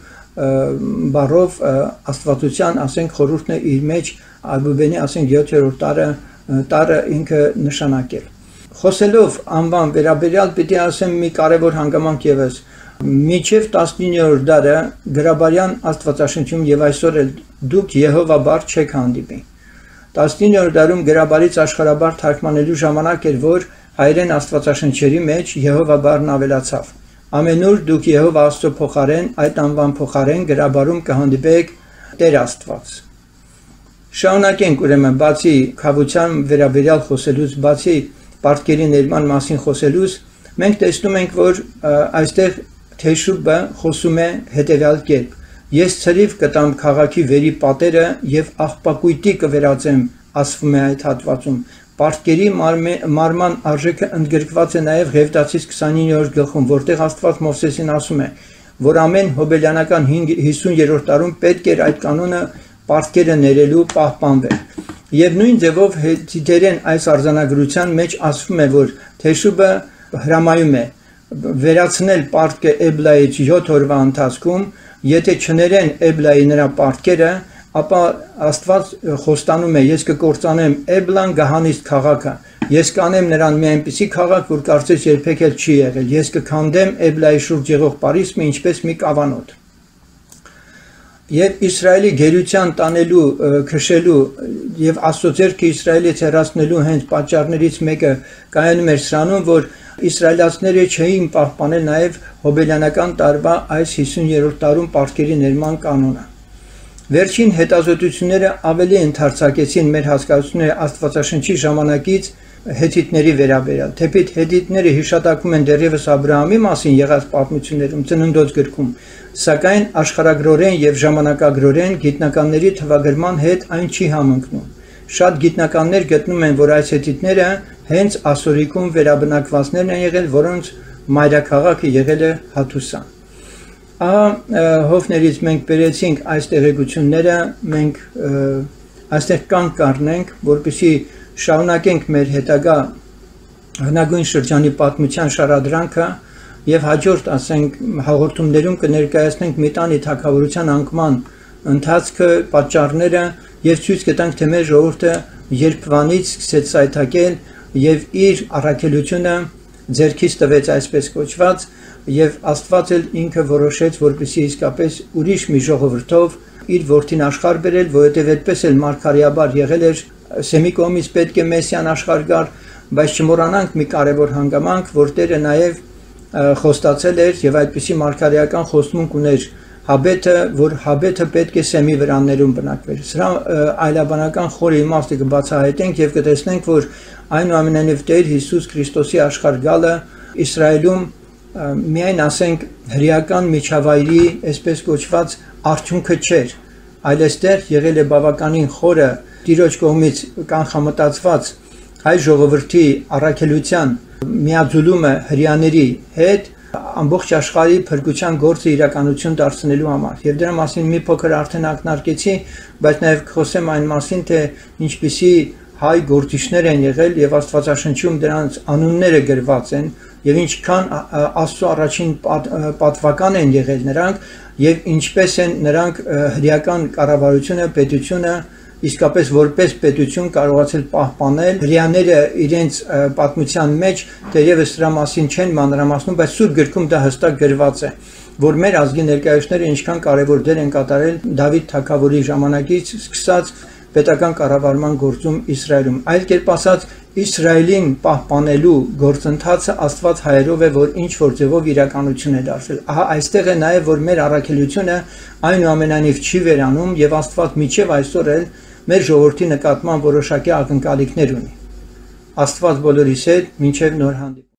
բառով աստվածության, ասենք, խորհուրդն է իր մեջ Աբուբենի, ասենք, 7-րդ տարը ինքը նշանակել։ Խոսելով անվան վերաբերյալ պիտի ասեմ մի կարևոր հանգամանք ևս։ Մինչև 19-րդ դարը գրաբարյան աստվածաշնչում եւ այսօր էլ դուք Եհովա բառ չեք հանդիպի։ 19-րդ դարում գրաբարից աշխարհաբար թարգմանելու ժամանակ էր, որ հայերեն աստվածաշնչերի մեջ Եհովա բառն ավելացավ։ Ամենուր դուք Եհովա Աստծո փոխարեն, այդ անվան փոխարեն գրաբարում կհանդիպեք Տեր Աստված։ Շարունակենք ուրեմն, բացի քավության վերաբերյալ խոսելուց, բացի պարտքերի ներման մասին խոսելուց, մենք տեսնում ենք, որ այստեղ Թեշուբը խոսում է հետևյալ կերպ. Ես ցրիվ կտամ քաղաքի վերի պատերը եւ աղբակույտի կվերածեմ, ասվում է այդ հատվածում։ Պարտքերի մարման արժեքը ընդգրկված է նաև Ղևտացիս 29-րդ գլխում, որտեղ Աստված Մովսեսին ասում է, որ ամեն հոբելյանական 50-րդ տարում պետք էր այդ կանոնը պարտքերը ներելու պահպանվել։ Եվ նույն ձևով հեթիթերեն այս արձանագրության մեջ ասվում է, որ Թեշուբը հրամայում է վերացնել պարտքը Էբլայից 7 օրվա ընթացքում, եթե չներեն Էբլայի նրա պարտքերը, ապա Աստված խոստանում է, ես կկործանեմ Էբլան գահանիստ քաղաքը, Ես կանեմ նրան մի այնպիսի քաղաք, որ կարծես երբեք էլ չի եղել։ Ես կքանդեմ Էբլայի շուրջ եղող Պարիսմը ինչպես մի կավանոտ։ Եվ Իսրայելի գերության տանելու, քշելու եւ Աստծո ձեռքը Իսրայելից հեռացնելու հենց պատճառներից մեկը կայանում էր սրանում, որ իսրայելացիները չէին պահպանել նաեւ հոբելյանական տարվա այս 50-րդ տարում պարտքերի ներման կանոնը։ Վերջին հետազոտությունները ավելի ընդարձակեցին մեր հասկացությունները Աստվածաշնչի ժամանակից հետիտների վերաբերյալ։ Թեպետ հետիտները հիշատակվում են դեռևս Աբրահամի մասին եղած պատմություններում, Ծննդոց գրքում, սակայն աշխարհագրորեն եւ ժամանակագրորեն գիտնականների թվագրման հետ այն չի համընկնում։ Շատ գիտնականներ գտնում են, որ այս հետիտները հենց Ասորիկում վերաբնակվածներն են եղել, որոնց մայրաքաղաքը եղել է Հաթուսան։ Ահա հովներից մենք բերեցինք այս տեղեկությունները, մենք այստեղ կանգ կառնենք, որպեսզի շարունակենք մեր հետագա հնագույն շրջանի պատմության շարադրանքը եւ հաջորդ, ասենք, հաղորդումներում կներկայացնենք Միտանի թագավորության անկման ընթացքը, պատճառները եւ ցույց կտանք, թե մեր ժողովուրդը երբվանից սկսեց սայթակել եւ իր առաքելությունը ձեռքից տվեց այսպես կոչված եւ Աստված էլ ինքը որոշեց, որպեսզի իսկապես ուրիշ մի ժողովրդով իր որդին աշխարհ բերել, որովհետեւ այդպես էլ մարգարեաբար եղել էր Սեմի կողմից պետք է Մեսիան աշխարհ գար, բայց չմոռանանք մի կարևոր հանգամանք, որ Տերը նաև խոստացել էր եւ այդպիսի մարգարեական խոստմունք ուներ Հաբեթը, որ Հաբեթը պետք է Սեմի վրաններում բնակվեր։ Սրա այլաբանական խորը իմաստը կբացահայտենք եւ կտեսնենք, որ այնուամենայնիվ Տեր Հիսուս Քրիստոսի աշխարհ գալը Իսրայելում միայն ասենք հրեական միջավայրի, այսպես կոչված, արդյունքը չէր, այլ այստեղ եղել է բավականին խորը Տիրոջ կողմից կանխամտածված հայ ժողովրդի առաքելության միաձուլումը հրեաների հետ ամբողջ աշխարհի փրկության գործը իրականություն դարձնելու համար։ Եվ դրա մասին մի փոքր արդեն ակնարկեցի, բայց նաև կխոսեմ այն մասին, թե ինչպիսի հայ գործիչներ են եղել եւ Աստվածաշնչում դրանց անունները գրված են եւ ինչքան Աստծո առաջին պատվական են եղել նրանք եւ ինչպես են նրանք հրեական կառավարությունը, պետությունը իսկապես որպես պետություն կարողացել պահպանել հրեաները իրենց պատմության մեջ դերևս դրա մասին չեն մանրամասնում, բայց Սուրբ գրքում դա հստակ գրված է, որ մեր ազգի ներկայացուցիչները ինչքան կարևոր դեր են կատարել Դավիթ թագավորի ժամանակից սկսած պետական կառավարման գործում Իսրայելում։ Այլ կերպ ասած, Իսրայելին պահպանելու գործընթացը Աստված հայերով է, որ ինչ որ ձևով իրականություն է դարձել։ Ահա այստեղ է նաև, որ մեր առաքելությունը այնուամենայնիվ չի վերանում եւ Աստված միջև այսօր էլ մեր ժողովրդի նկատմամբ որոշակի ակնկալիքներ ունի։ Աստված բոլորիս հետ, մինչև նոր հանդիպում։